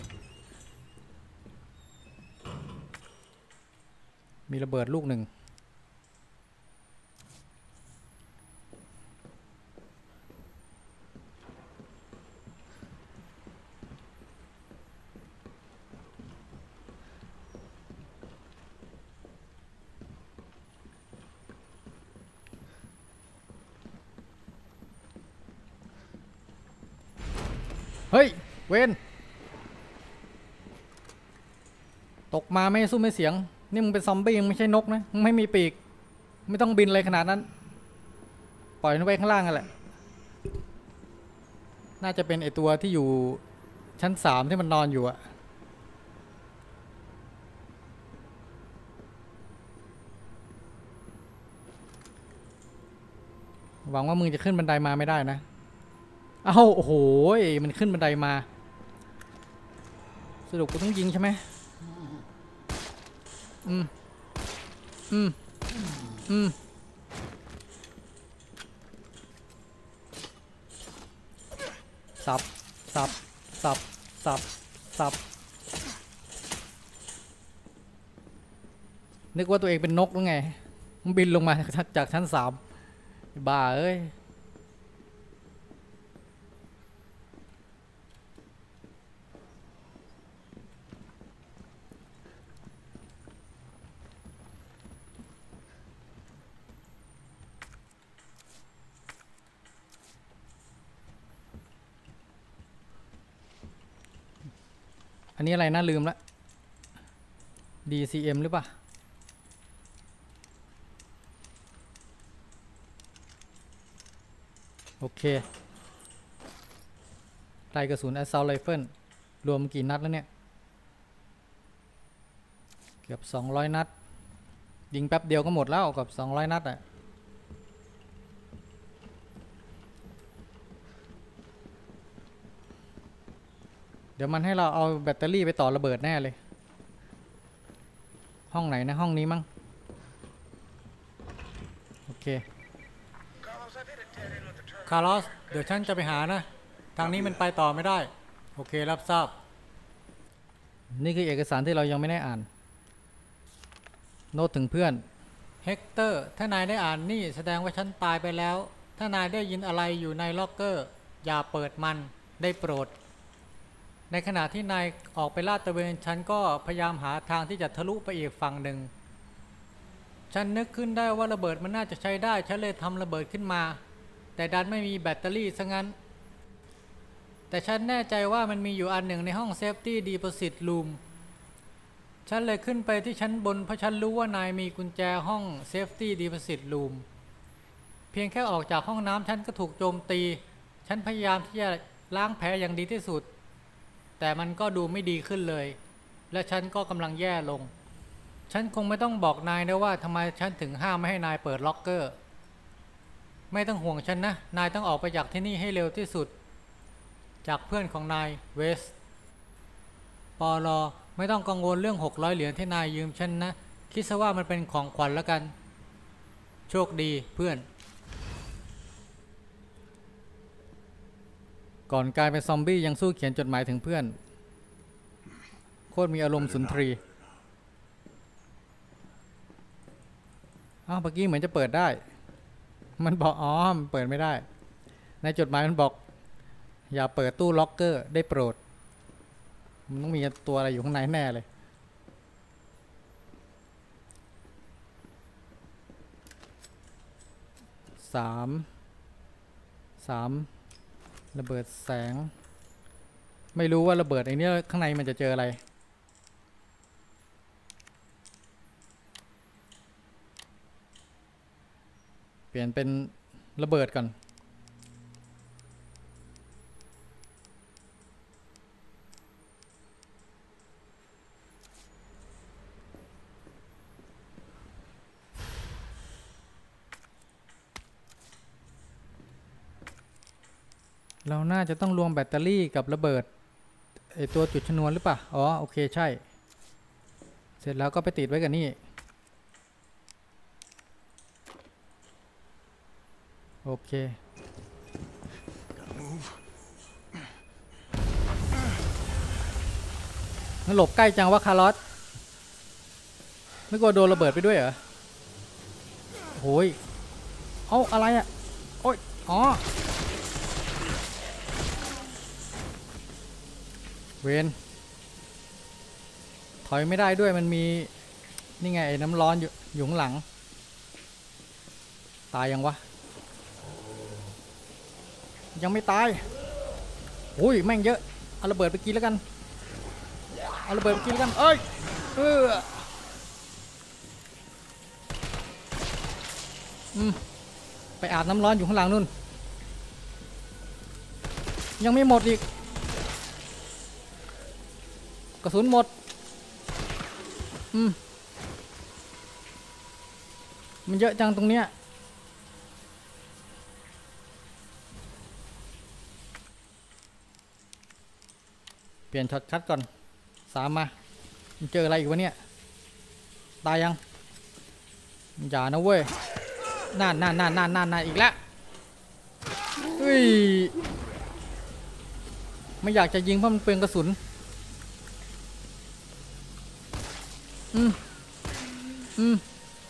มีระเบิดลูกหนึ่งเฮ้ยเวนตกมาไม่สู้ไม่เสียงนี่มึงเป็นซอมบี้มึงไม่ใช่นกนะมึงไม่มีปีกไม่ต้องบินเลยขนาดนั้นปล่อยมันไว้ข้างล่างกันแหละน่าจะเป็นไอตัวที่อยู่ชั้นสามที่มันนอนอยู่อะหวังว่ามึงจะขึ้นบันไดมาไม่ได้นะเอ้าโอ้โหมันขึ้นบันไดมาสรุปกูต้องยิงใช่ไหมอืมอืมอืมสับสับสับสับสับนึกว่าตัวเองเป็นนกหรือไงมันบินลงมาจากชั้นสามบ้าเอ้ยอันนี้อะไรน่าลืมละ ดี ซี เอ็ม หรือเปล่าโอเคไล่กระสุน Assault Rifle รวมกี่นัดแล้วเนี่ยเกือบสองร้อยนัดยิงแป๊บเดียวก็หมดแล้วกับสองร้อยนัดอ่ะเดี๋ยวมันให้เราเอาแบตเตอรี่ไปต่อระเบิดแน่เลยห้องไหนนะห้องนี้มั้งโอเคคาร์ลอสเดี๋ยวฉันจะไปหานะทางนี้มันไปต่อไม่ได้โอเครับทราบนี่คือเอกสารที่เรายังไม่ได้อ่านโน้ตถึงเพื่อนเฮกเตอร์ถ้านายได้อ่านนี่แสดงว่าฉันตายไปแล้วถ้านายได้ยินอะไรอยู่ในล็อกเกอร์อย่าเปิดมันได้โปรดในขณะที่นายออกไปลาดตระเวนฉันก็พยายามหาทางที่จะทะลุไปอีกฝั่งหนึ่งฉันนึกขึ้นได้ว่าระเบิดมันน่าจะใช้ได้ฉันเลยทำระเบิดขึ้นมาแต่ดันไม่มีแบตเตอรี่ซะงั้นแต่ฉันแน่ใจว่ามันมีอยู่อันหนึ่งในห้อง Safety Deposit Room ฉันเลยขึ้นไปที่ชั้นบนเพราะฉันรู้ว่านายมีกุญแจห้อง Safety Deposit Room เพียงแค่ออกจากห้องน้ำฉันก็ถูกโจมตีฉันพยายามที่จะล้างแผลอย่างดีที่สุดแต่มันก็ดูไม่ดีขึ้นเลยและฉันก็กำลังแย่ลงฉันคงไม่ต้องบอกนายนะว่าทำไมฉันถึงห้ามไม่ให้นายเปิดล็อกเกอร์ไม่ต้องห่วงฉันนะนายต้องออกไปจากที่นี่ให้เร็วที่สุดจากเพื่อนของนายเวสปอลอไม่ต้องกังวลเรื่องหกร้อยเหรียญที่นายยืมฉันนะคิดซะว่ามันเป็นของขวัญแล้วกันโชคดีเพื่อนก่อนกลายเป็นซอมบี้ยังสู้เขียนจดหมายถึงเพื่อนโคตรมีอารมณ์สุนทรีอ้าวเมื่อกี้เหมือนจะเปิดได้มันบอกอ๋อมันเปิดไม่ได้ในจดหมายมันบอกอย่าเปิดตู้ล็อกเกอร์ได้โปรดมันต้องมีตัวอะไรอยู่ข้างในแน่เลยสามสามระเบิดแสงไม่รู้ว่าระเบิดไอ้นี้ข้างในมันจะเจออะไรเปลี่ยนเป็นระเบิดก่อนเราน่าจะต้องรวมแบตเตอรี่กับระเบิดไอตัวจุดชนวนหรือเปล่าอ๋อโอเคใช่เสร็จแล้วก็ไปติดไว้กับนี่โอเคงั้นหลบใกล้จังวะคาร์ลอสไม่กลัวโดนระเบิดไปด้วยเหรอโอ้ยเอ้าอะไรอ่ะโอ้ยอ๋อเวนถอยไม่ได้ด้วยมันมีนี่ไงน้ำร้อนอยู่อยู่ข้างหลังตายยังวะยังไม่ตายอุ้ยแม่งเยอะเอาระเบิดไปกินแล้วกันเอาระเบิดไปกินแล้วกันเอ้ยเอออืมไปอาบน้ำร้อนอยู่ข้างหลังนู่นยังไม่หมดอีกกระสุนหมดอืมมันเยอะจังตรงเนี้ยเปลี่ยนช็อตคัดก่อนสามมามันเจออะไรอีกวะเนี่ยตายยังอย่านะเว้ยน่านน่านน่านน่านน่านน่านอีกแล้วเฮ้ยไม่อยากจะยิงเพราะมันเปลืองกระสุนอืมอืม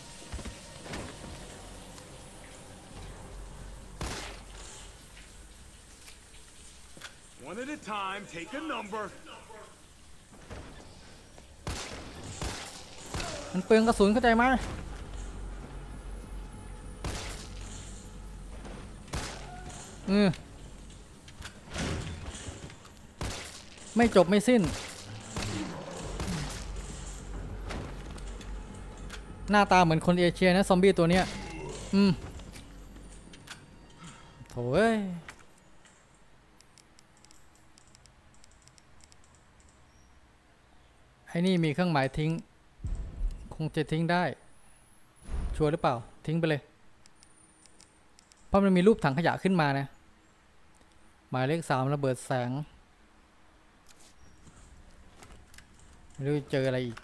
One at a time, take a number. มันเปลืองกระสุนเข้าใจไหมอืมไม่จบไม่สิ้นหน้าตาเหมือนคนเอเชียนะซอมบี้ตัวเนี้ยอืมโถ่เอ้ยไอ้นี่มีเครื่องหมายทิ้งคงจะทิ้งได้ชัวร์หรือเปล่าทิ้งไปเลยเพราะมันมีรูปถังขยะขึ้นมานะหมายเลขสามระเบิดแสงไม่รู้เจออะไรอีก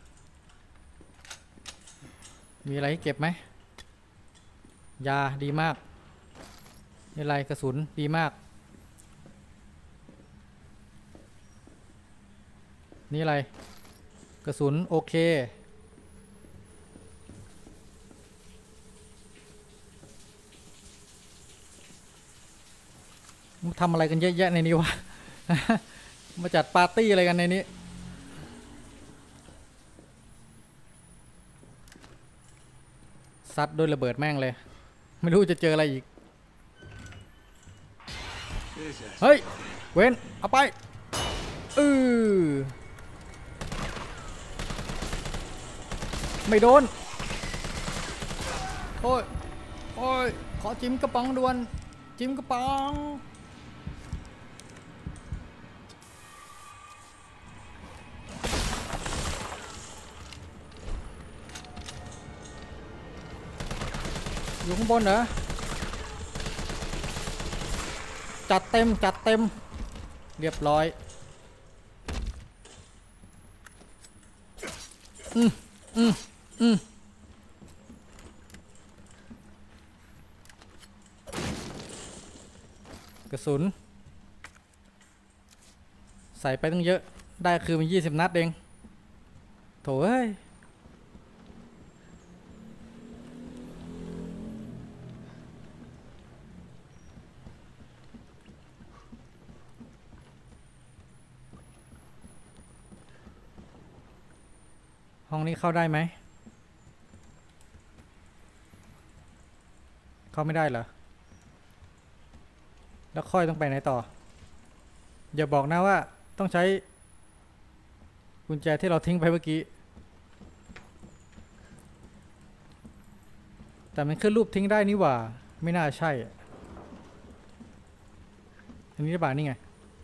มีอะไรให้เก็บไหมยาดีมากนี่อะไรกระสุนดีมากนี่อะไรกระสุนโอเคมาทำอะไรกันเยอะแยะในนี้วะ มาจัดปาร์ตี้อะไรกันในนี้ซัดด้วยระเบิดแม่งเลยไม่รู้จะเจออะไรอีกเฮ้ยเว้นเอาไปอือไม่โดนโอ้ยโอ้ยขอจิ้มกระป๋องด่วนจิ้มกระป๋องอยู่ข้างบนเหรอจัดเต็มจัดเต็มเรียบร้อยอืมอืมอืมกระสุนใส่ไปตั้งเยอะได้คือมันยี่สิบนัดเองโถ่เอ้ยห้องนี้เข้าได้ไหมเข้าไม่ได้เหรอแล้วค่อยต้องไปไหนต่ออย่าบอกนะว่าต้องใช้กุญแจที่เราทิ้งไปเมื่อกี้แต่มันขึ้นรูปทิ้งได้นี่หว่าไม่น่าใช่อันนี้หรือเปล่านี่ไง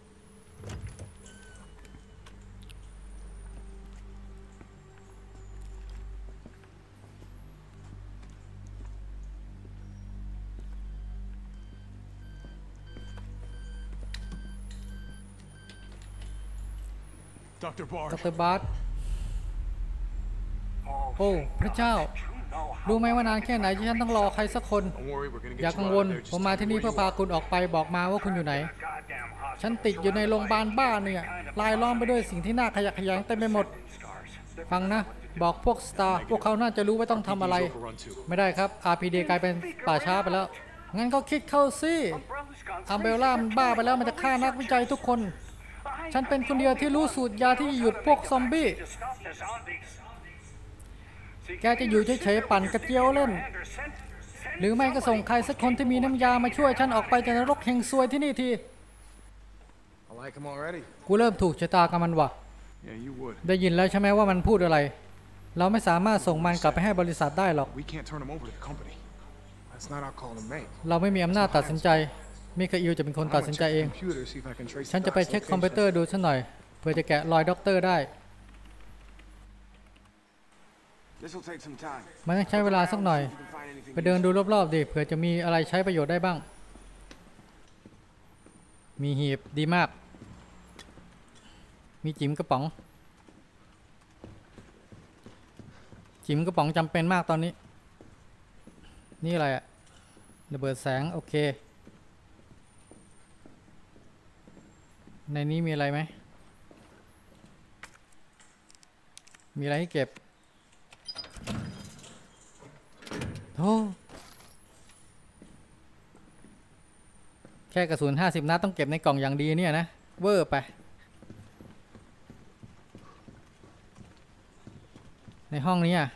ด็อกเตอร์บาร์ดร.บาร์ทโอ้พระเจ้ารู้ไหมว่านานแค่ไหนที่ฉันต้องรอใครสักคนอย่ากังวลผมมาที่นี่เพื่อพาคุณออกไปบอกมาว่าคุณอยู่ไหนฉันติดอยู่ในโรงพยาบาลบ้านเนี่ยลายล้อมไปด้วยสิ่งที่น่าขยะแขยงเต็มไปหมดฟังนะบอกพวกสตาร์พวกเขาน่าจะรู้ว่าต้องทำอะไรไม่ได้ครับ อาร์ พี ดี กลายเป็นป่าช้าไปแล้วงั้นก็คิดเข้าสิอัมเบลล่ามันบ้าไปแล้วมันจะฆ่านักวิจัยทุกคนฉันเป็นคนเดียวที่รู้สูตรยาที่หยุดพวกซอมบี้แกจะอยู่เฉยๆปั่นกระเจียวเล่นหรือไม่ก็ส่งใครสักคนที่มีน้ำยามาช่วยฉันออกไปจากนรกแห่งซวยที่นี่ที like him already? กูเริ่มถูกชะตากับมันว่ะ Yeah, you would. ได้ยินแล้วใช่ไหมว่ามันพูดอะไร เราไม่สามารถส่งมันกลับไปให้บริษัทได้หรอก We can't turn him over to the company. That's not our call to make. เราไม่มีอำนาจตัดสินใจ มิคาอิลจะเป็นคน I'm ตัด gonna สินใจ check เอ the ง computer, see if I can trace ฉัน the จะไป doc's เช็คคอมพิวเตอ location. ร์ดูซะหน่อย เพื่อจะแกะรอยด็อกเตอร์ได้ This will take some time. มันต้องใช้เวลาสักหน่อย See if you can find anything ไปเดินดูรอบๆดิเผื่อจะมีอะไรใช้ประโยชน์ได้บ้าง มีหีบดีมาก มีจิ๋มกระป๋อง จิ๋มกระป๋องจำเป็นมากตอนนี้ นี่อะไรอะระเบิดแสงโอเค ในนี้มีอะไรไหม มีอะไรให้เก็บโธ่แค่กระสุนห้าสิบนัดต้องเก็บในกล่องอย่างดีเนี่ยนะ เวอร์ไป ในห้องนี้อ่ะ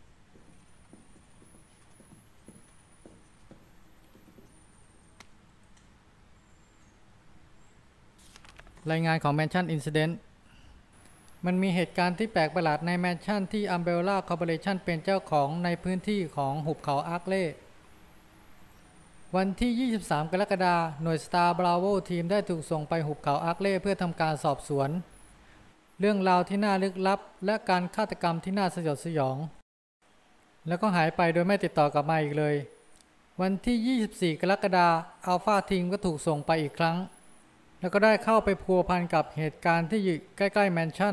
รายงานของ Mansion Incident มันมีเหตุการณ์ที่แปลกประหลาดในแมนชั่นที่ Umbrella Corporation เป็นเจ้าของในพื้นที่ของหุบเขาอาร์คเล่วันที่ ยี่สิบสาม กรกฎาคม หน่วย Star Bravo ทีมได้ถูกส่งไปหุบเขาอาร์คเล่เพื่อทำการสอบสวน เรื่องราวที่น่าลึกลับและการฆาตกรรมที่น่าสยดสยอง แล้วก็หายไปโดยไม่ติดต่อกลับมาอีกเลย วันที่ ยี่สิบสี่ กรกฎาคม Alpha ทีมก็ถูกส่งไปอีกครั้งแล้วก็ได้เข้าไปพัวพันกับเหตุการณ์ที่อยู่ใกล้ๆแมนชั่น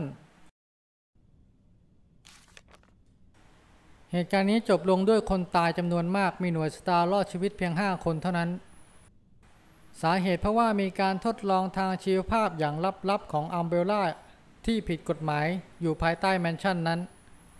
เหตุการณ์นี้จบลงด้วยคนตายจำนวนมาก มีหน่วยสตาร์รอดชีวิตเพียงห้าคนเท่านั้น สาเหตุเพราะว่ามีการทดลองทางชีวภาพอย่างลับๆของอัมเบรล่าที่ผิดกฎหมายอยู่ภายใต้แมนชั่นนั้น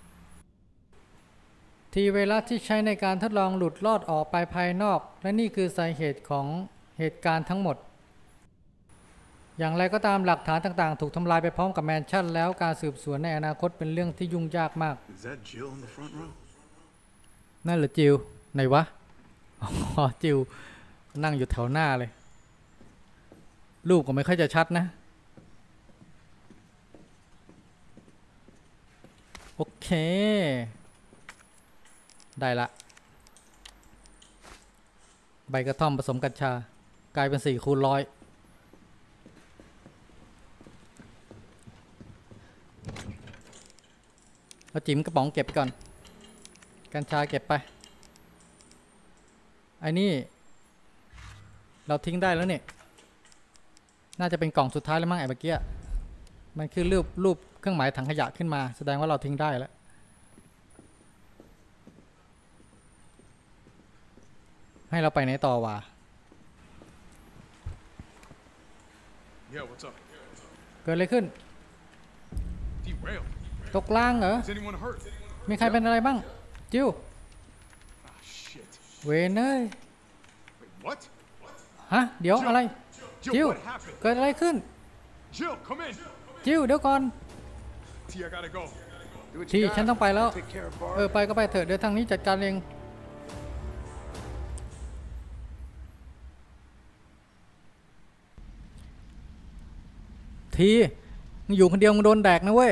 ทีไวรัสที่ใช้ในการทดลองหลุดรอดออกไปภายนอกและนี่คือสาเหตุของเหตุการณ์ทั้งหมดอย่างไรก็ตามหลักฐานต่างๆถูกทำลายไปพร้อมกับแมนชั่นแล้วการสืบสวนในอนาคตเป็นเรื่องที่ยุ่งยากมาก Is that Jill in the front row? นั่นเหรอจิวไหนวะอ๋อจิวนั่งอยู่แถวหน้าเลยรูปก็ไม่ค่อยจะชัดนะโอเคได้ละใบกระท่อมผสมกัญชากลายเป็นสี่คูณร้อยเอาจิ๋มกระป๋องเก็บไปก่อนกัญชาเก็บไปไอ้นี่เราทิ้งได้แล้วเนี่ยน่าจะเป็นกล่องสุดท้ายแล้วมั้งไอ้เมื่อกี้มันคือรูปรูปเครื่องหมายถังขยะขึ้นมาแสดงว่าเราทิ้งได้แล้วให้เราไปไหนต่อวะ Yeah, what's up? เกิดอะไรขึ้น Derailed. ตกล่างเหรอ Is anyone hurt? มีใครเป็นอะไรบ้างจิว Ah, shit. เวนเอ้ย Wait, what? ฮะเดี๋ยวอะไร Jill, จิว what happened? เกิดอะไรขึ้น Jill, come in. จิวเดี๋ยวก่อน T, I gotta go. Do what ที่ you ฉัน got. ต้องไปแล้ว Take care of เออ Barb. ไปก็ไปเถอะเดี๋ยวทางนี้จัดการเองทีมึงอยู่คนเดียวมึงโดนแดกนะเว้ย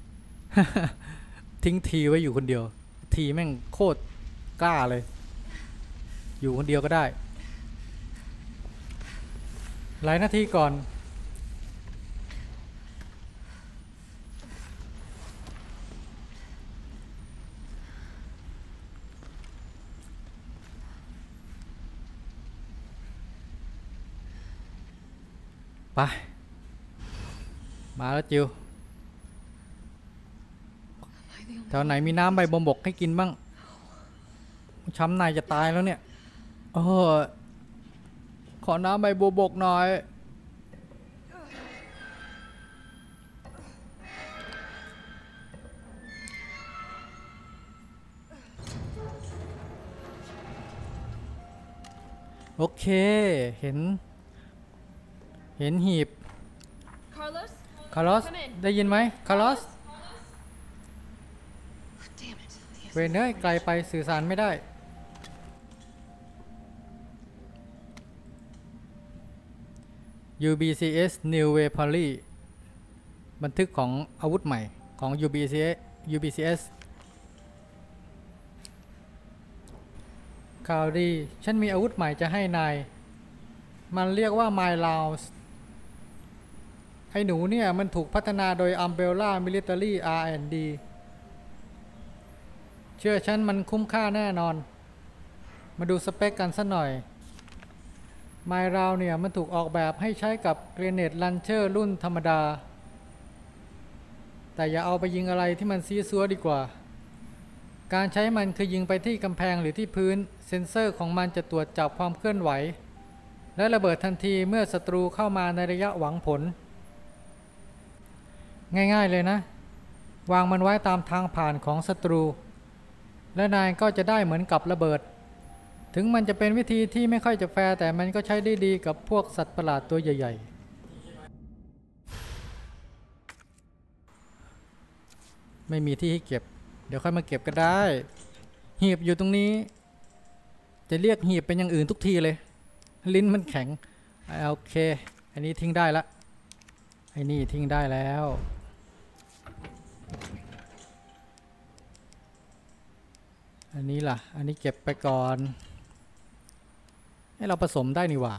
ทิ้งทีไว้อยู่คนเดียวทีแม่งโคตรกล้าเลย อยู่คนเดียวก็ได้หลายนาทีก่อนไปมาแล้วจิวแถวไหนมีน้ำใบบมบกให้กินบ้างช้ำในจะตายแล้วเนี่ยโอ้ขอน้ำใบบัวบกหน่อยโอเคเห็นเห็นหีบ Carlos? คาร์ลอสได้ยินไหมคาร์ลอส Damn it. เวนเอ้ยไกลไปสื่อสารไม่ได้ยู บี ซี เอส New Weaponry บันทึกของอาวุธใหม่ของ ยู บี ซี เอส ยู บี ซี เอส ข่าวดีฉันมีอาวุธใหม่จะให้นายมันเรียกว่า My Rounds ไอ้หนูเนี่ยมันถูกพัฒนาโดย Umbrella Military อาร์ แอนด์ ดี เชื่อฉันมันคุ้มค่าแน่นอนมาดูสเปคกันสักหน่อย My Round เนี่ยมันถูกออกแบบให้ใช้กับ Grenade Launcher รุ่นธรรมดาแต่อย่าเอาไปยิงอะไรที่มันซีซัวดีกว่าการใช้มันคือยิงไปที่กำแพงหรือที่พื้นเซ็นเซอร์ของมันจะตรวจจับความเคลื่อนไหวและระเบิดทันทีเมื่อศัตรูเข้ามาในระยะหวังผลง่ายๆเลยนะวางมันไว้ตามทางผ่านของศัตรูและนายก็จะได้เหมือนกับระเบิดถึงมันจะเป็นวิธีที่ไม่ค่อยจะแฟร์แต่มันก็ใช้ได้ดีกับพวกสัตว์ประหลาดตัวใหญ่ๆไม่มีที่ให้เก็บเดี๋ยวค่อยมาเก็บก็ได้หีบอยู่ตรงนี้จะเรียกหีบเป็นอย่างอื่นทุกทีเลยลิ้นมันแข็งโอเคอันนี้ทิ้งได้ละไอ้นี่ทิ้งได้แล้วอันนี้ล่ะอันนี้เก็บไปก่อนให้เราผสมได้นี่หว่า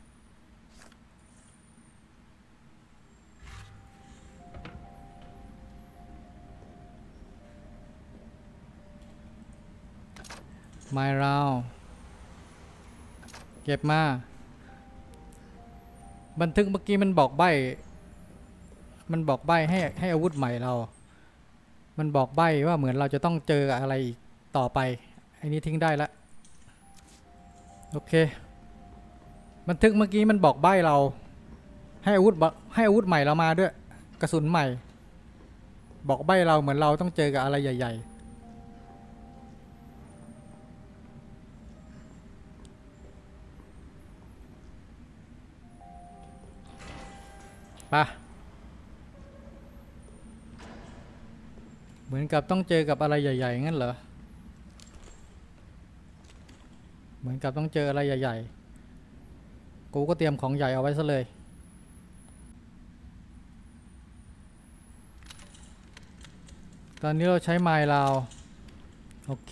My Round เก็บมาบันทึกเมื่อกี้มันบอกใบมันบอกใบให้ให้อาวุธใหม่เรามันบอกใบว่าเหมือนเราจะต้องเจออะไรอีกต่อไปไอ้นี้ทิ้งได้ละโอเคบันทึกเมื่อกี้มันบอกใบเราให้อาวุธให้อาวุธใหม่เรามาด้วยกระสุนใหม่บอกใบเราเหมือนเราต้องเจอกับอะไรใหญ่ๆปะเหมือนกับต้องเจอกับอะไรใหญ่ๆงั้นเหรอเหมือนกับต้องเจออะไรใหญ่ๆกูก็เตรียมของใหญ่เอาไว้ซะเลยตอนนี้เราใช้ไม้ลาวโอเค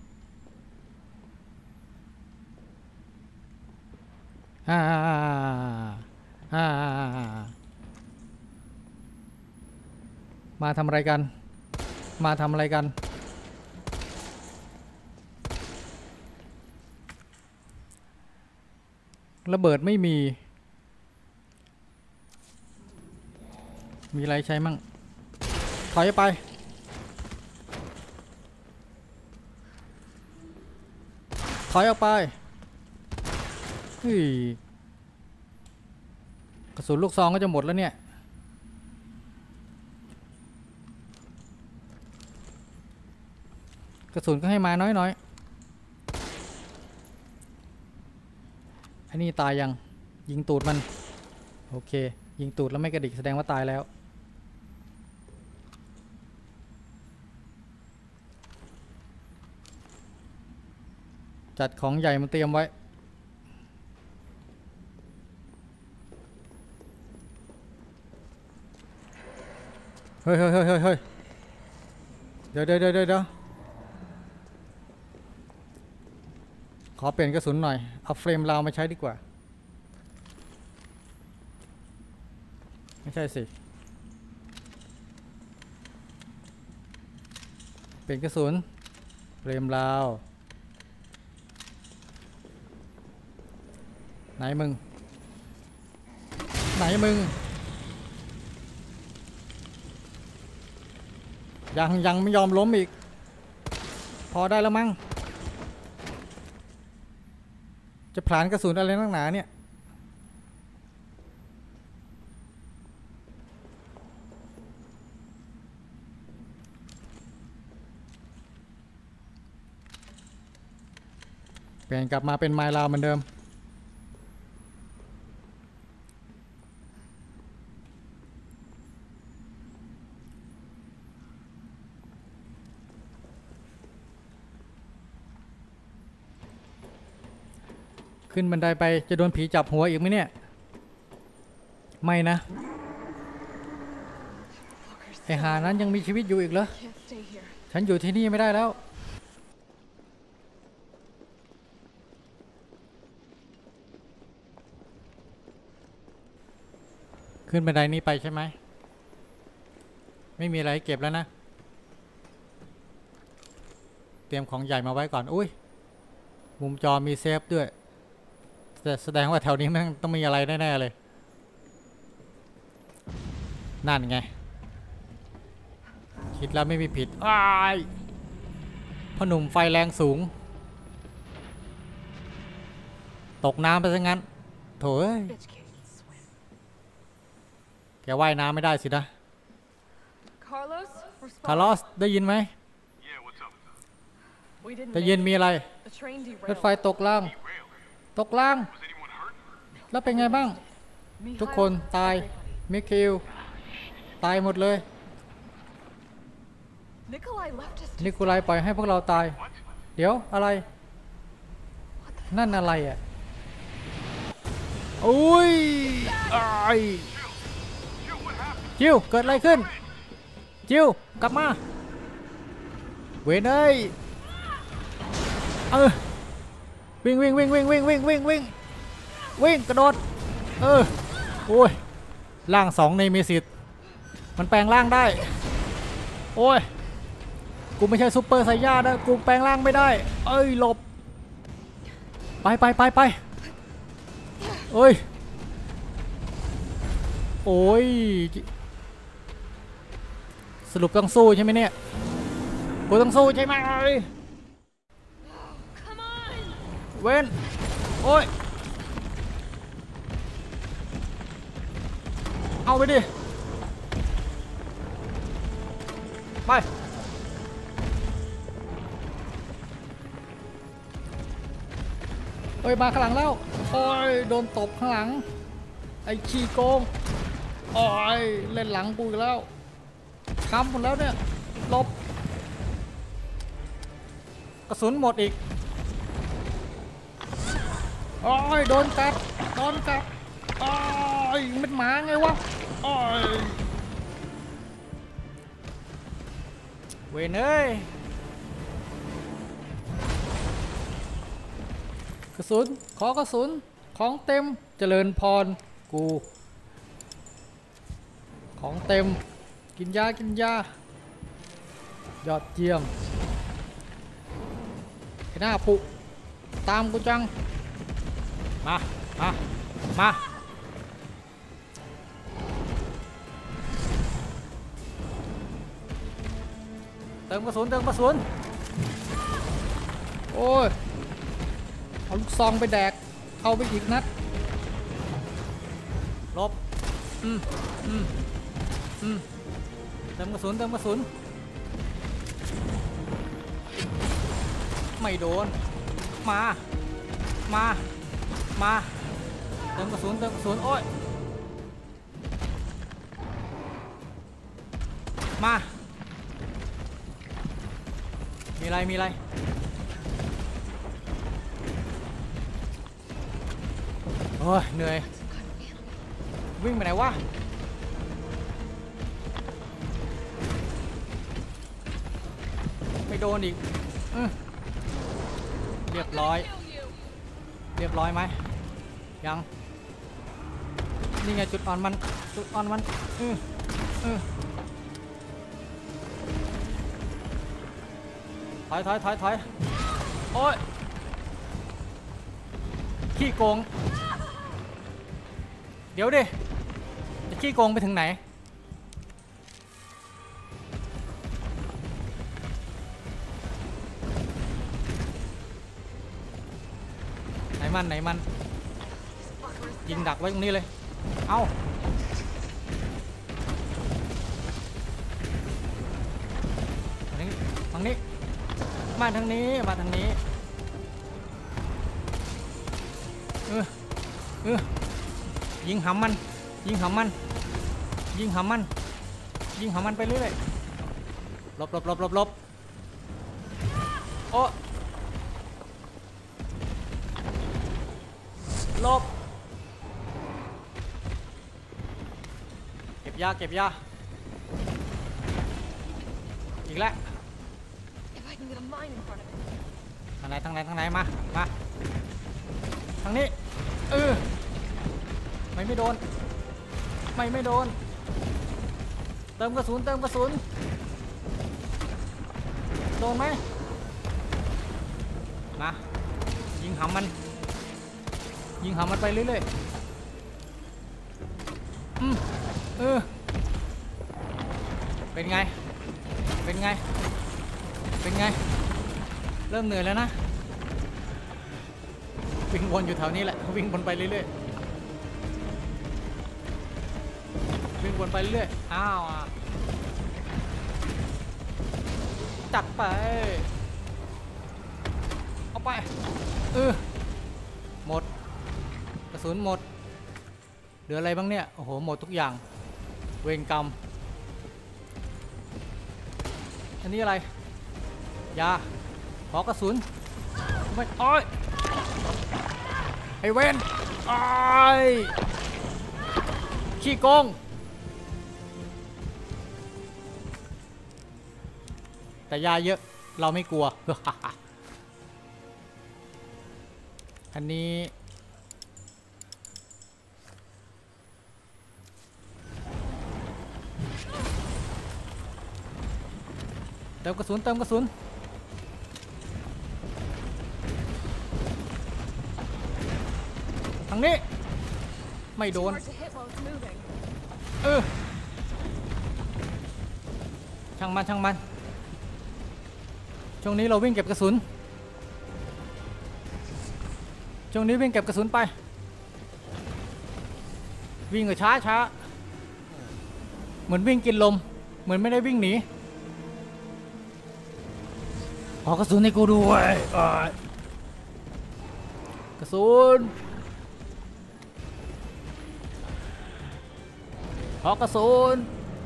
อ่าอ่าอ่ามาทำอะไรกันมาทำอะไรกันระเบิดไม่มีมีอะไรใช้มั่งถอยไปถอยออกไปเฮ้ยกระสุนลูกซองก็จะหมดแล้วเนี่ยกระสุนก็ให้มาน้อยๆอันนี้ตายยังยิงตูดมันโอเคยิงตูดแล้วไม่กระดิกแสดงว่าตายแล้วจัดของใหญ่มาเตรียมไว้เฮ้ยเฮ้ยเฮ้ยเฮ้ยเดี๋ยวเดี๋ยวเดี๋ยวเดี๋ยวขอเปลี่ยนกระสุนหน่อยเอาเฟรมราวมาใช้ดีกว่าไม่ใช่สิเปลี่ยนกระสุนเฟรมราวไหนมึงไหนมึงยังยังไม่ยอมล้มอีกพอได้แล้วมั้งจะผลาญกระสุนอะไรนักหนาเนี่ยเปลี่ยนกลับมาเป็นไมล์ลาวเหมือนเดิมขึ้นบันไดไปจะโดนผีจับหัวอีกไหมเนี่ยไม่นะ Fuckers. ไอหานั้นยังมีชีวิตอยู่อีกเหรอ Can't stay here. ฉันอยู่ที่นี่ไม่ได้แล้วขึ้นบันไดนี้ไปใช่ไหมไม่มีอะไรเก็บแล้วนะเตรียมของใหญ่มาไว้ก่อนอุ้ยมุมจอมีเซฟด้วยแต่แสดงว่าแถวนี้มันต้องมีอะไรแน่ๆเลยนั่นไงคิดแล้วไม่มีผิดอ้ายพ่อหนุ่มไฟแรงสูงตกน้ำไปซะงั้นโถ่เอ้ย Bitch can't even swim. แกว่ายน้ำไม่ได้สินะ Carlos, we're คาร์ลอสได้ยินไหม Yeah, what's up? We didn't ได้ยิน make มีอะไร it. The train รถ derailed. ไฟตกล่าง ตกล่าง Was anyone hurt? แล้วเป็นไงบ้าง Mikhail, ทุกคนตาย everybody. มิคิวตายหมดเลย Nikolai left us to นิโคลัยปล่อยให้พวกเราตาย เดี๋ยวอะไร นั่นอะไรอ่ะอุ้ยอ้ายจิวเกิดอะไรขึ้นจิวกลับมาเวนเอ้ยเออวิ่งวิ่งวิ่งวิ่งวิ่งวิ่งวิ่งวิ่งวิ่งกระโดดเออโอ้ยร่างสองในมีสิทธิ์มันแปลงร่างได้โอ้ยกูไม่ใช่ซูเปอร์ไซย่านะกูแปลงร่างไม่ได้เอ้ยหลบไปไปไปไปเอ้ยโอ้ยสรุปต้องสู้ใช่ไหมเนี่ยกูต้องสู้ใช่ไหม Come on! เว้นโอ้ยเอาไปดิไปเฮ้ยมาข้างหลังแล้วโอ้ยโดนตบข้างหลังไอ้ขี้โกงโอ้ยเล่นหลังกูอีกแล้วค้ำหมดแล้วเนี่ยหลบกระสุนหมดอีกโอ้ยโดนกัดโดนกัดโอ้ยมันหมาไงวะโอ้ยเวนเอ้ยกระสุนขอกระสุนของเต็มเจริญพรกูของเต็มกินยากินยายอดเยี่ยมไอ้หน้าผุตามกูจังมามามาเติมกระสุนเติมกระสุนโอ้ยเอาลูกซองไปแดกเข้าไปอีกนัดลบอืมอืมอืมเติมกระสุนเติมกระสุนไม่โดนมามามาเติมกระสุนเติมกระสุนโอ้ยมามีอะไรมีอะไรโอ้ยเหนื่อยวิ่งไปไหนวะไม่โดนอีกอือเรียบร้อยเรียบร้อยไหมยังนี่ไงจุดอ่อนมันจุดอ่อนมันอืออือถอยถอยถอยถอยโอ้ยขี้โกงเดี๋ยวดิจะขี้โกงไปถึงไหนไหนมันไหนมันยิงดักไว้ตรงนี้เลยเอาทางนี้มาทางนี้มาทางนี้เออเออยิงหำมันยิงหำมันยิงหำมันยิงหำมันไปเรื่อยหลบหลบหลบหลบหลบโอ้หลบบยาเก็บยาอีกแล้ว If I can get a mine in front of it. ทางไหนทางไหนทางไหนมามาทางนี้เออไม่ไม่โดนไม่ไม่โดนเติมกระสุนเติมกระสุนโดนไหมมายิงหำมันยิงหำมันไปเรื่อยๆอืมเออเป็นไงเป็นไงเป็นไงเริ่มเหนื่อยแล้วนะวิ่งวนอยู่แถวนี้แหละวิ่งวนไปเรื่อยๆวิ่งวนไปเรื่อยๆอ้าวจัดไปเอาไปเออหมดกระสุนหมดเหลืออะไรบ้างเนี่ยโอ้โหหมดทุกอย่างเวรกรรมอันนี้อะไรยาขอกระสุนไม่โอ้ยไอเวนไอขี้โกงแต่ยาเยอะเราไม่กลัว อันนี้เติมกระสุนเติมกระสุนทางนี้ไม่โดน Hard to hit while it's moving. เออช่างมันช่างมันช่วงนี้เราวิ่งเก็บกระสุนช่วงนี้วิ่งเก็บกระสุนไปวิ่งกับช้าช้าเหมือนวิ่งกินลมเหมือนไม่ได้วิ่งหนีขอกระสุนให้กูด้วยกระสุนขอกระสุน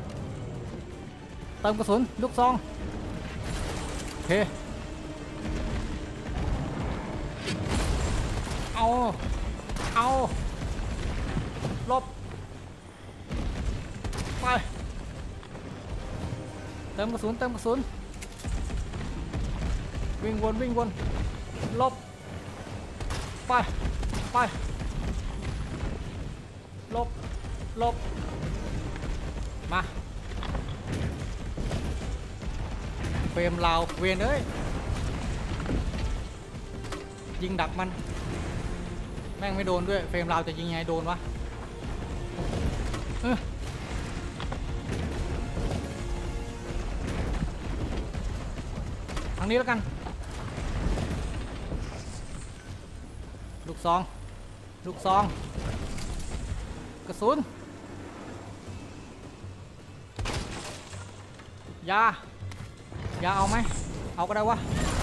เติมกระสุนลูกซองโอเคเอาเอาลบไปเติมกระสุนเติมกระสุนวิ่งวนวิ่งวนลบไปไปลบลบมาเฟรมลาวเวนเอ้ยยิงดักมันแม่งไม่โดนด้วยเฟรมลาวจะยิงไงโดนวะเออทางนี้แล้วกันลูกซองลูกซองกระสุนยายาเอาไหมเอาก็ได้วะ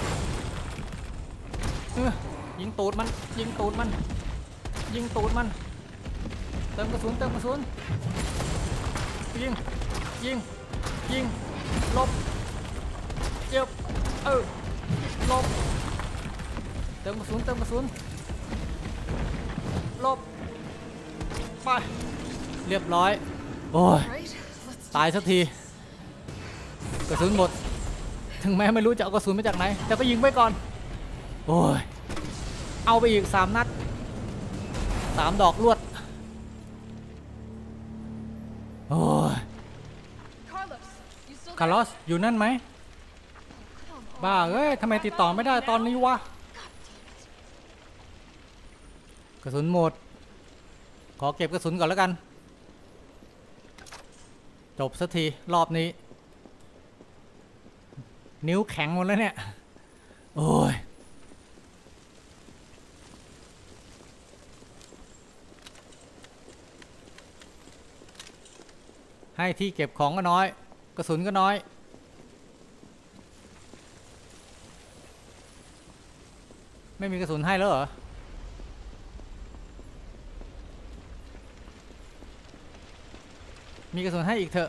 เออยิงตูดมันยิงตูดมันยิงตูดมันเติมกระสุนเติมกระสุนยิงยิงยิงลบเจ็บเออลบเติมกระสุนเติมกระสุนลบไปเรียบร้อยโอ้ย Right? Let's ตายสักทีกระสุนหมดถึงแม้ไม่รู้จะเอากระสุนมาจากไหนแต่ก็ยิงไว้ก่อนโอ้ยเอาไปอีกสามนัดสามดอกลวดโอ้ย Carlos, you still คาร์ลอสอยู่นั่นไหม Come on. บ้าเอ้ยทำไมติดต่อไม่ได้ตอนนี้วะ God damn it. กระสุนหมดขอเก็บกระสุนก่อนแล้วกันจบสักทีรอบนี้นิ้วแข็งหมดแล้วเนี่ยโอ้ยให้ที่เก็บของก็น้อยกระสุนก็น้อยไม่มีกระสุนให้แล้วเหรอมีกระสุนให้อีกเถอะ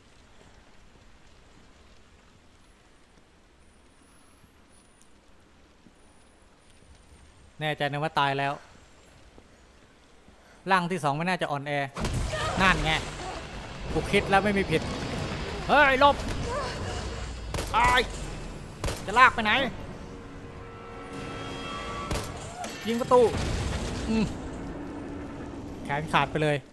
แน่ใจนะว่าตายแล้วร่างที่สองไม่น่าจะอ่อนแอนั่นไงกูคิดแล้วไม่มีผิดเฮ้ยหลบไอ้จะลากไปไหนยิงประตูอืมแขนขาดไปเลย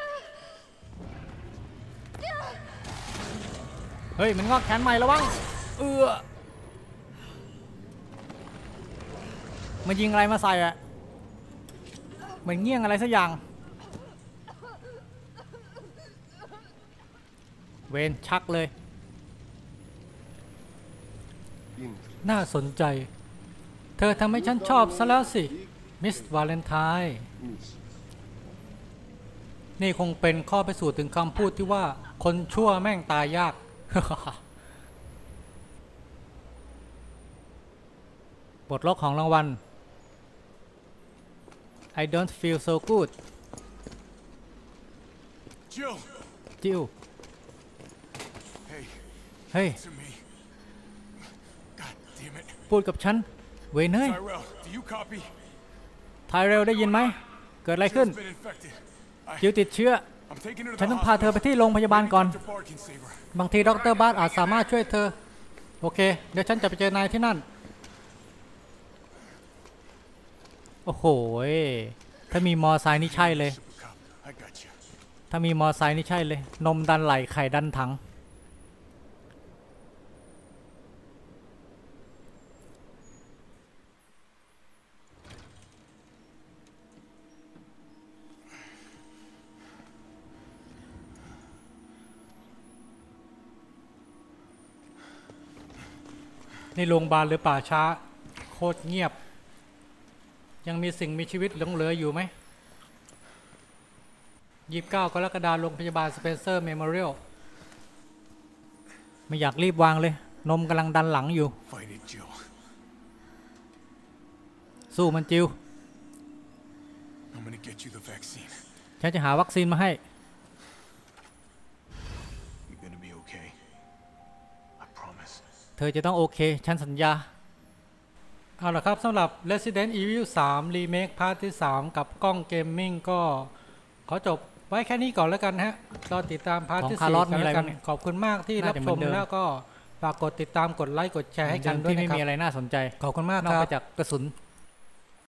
เฮ้ยมันงอกแขนใหม่แล้ววังเออมายิงอะไรมาใส่อะเหมือนเงี้ยงอะไรสักอย่างเวนชักเลยน่าสนใจเธอทำให้ฉันชอบซะแล้วสิมิสวาเลนไทน์นี่คงเป็นข้อพิสูจน์ถึงคำพูดที่ว่าคนชั่วแม่งตายยาก บทลกของรางวัล I don't feel so good Jill. จิว Hey, เฮ้ย to me. God damn it. พูดกับฉันเวยเนย Tyrell, do you copy? ไทเรลได้ยินไหมเกิดอะไรขึ้น Jill's been infected. จิว I, ติดเชื้อ I'm taking her to ฉัน the ต้องพาเธอ hospital. ไปที่โรงพยาบาลก่อน Doctor Bard can save her. บางทีดรบาสอาจสามารถช่วยเธอโอเคเดี๋ยวฉันจะไปเจอนายที่นั่นโอ้โหถ้ามีมอไซค์นี่ใช่เลย Super cop, I got you. ถ้ามีมอไซค์นี่ใช่เลยนมดันไหลไข่ดันถังนี่โรงพยาบาลหรือป่าช้าโคตรเงียบยังมีสิ่งมีชีวิตหลงเหลืออยู่ไหมยี่สิบเก้ากรกฎาคมโรงพยาบาลสเปนเซอร์เมโมเรียลไม่อยากรีบวางเลยนมกำลังดันหลังอยู่ Fight it, Jill. สู้มันจิว I'm gonna get you the vaccine. ฉันจะหาวัคซีนมาให้ You're gonna be okay. I promise. เธอจะต้องโอเคฉันสัญญาเอาล่ะครับสำหรับ Resident Evil สาม Remake พาร์ทที่สามกับกล้องเกมมิ่งก็ขอจบไว้แค่นี้ก่อนแล้วกันฮะรอติดตามพาร์ทที่สี่กันแล้วกันขอบคุณมากที่รับชมแล้วก็ฝากกดติดตามกดไลค์กดแชร์ให้กันด้วยนะครับที่ไม่มีอะไรน่าสนใจขอบคุณมากครับนอกจากกระสุน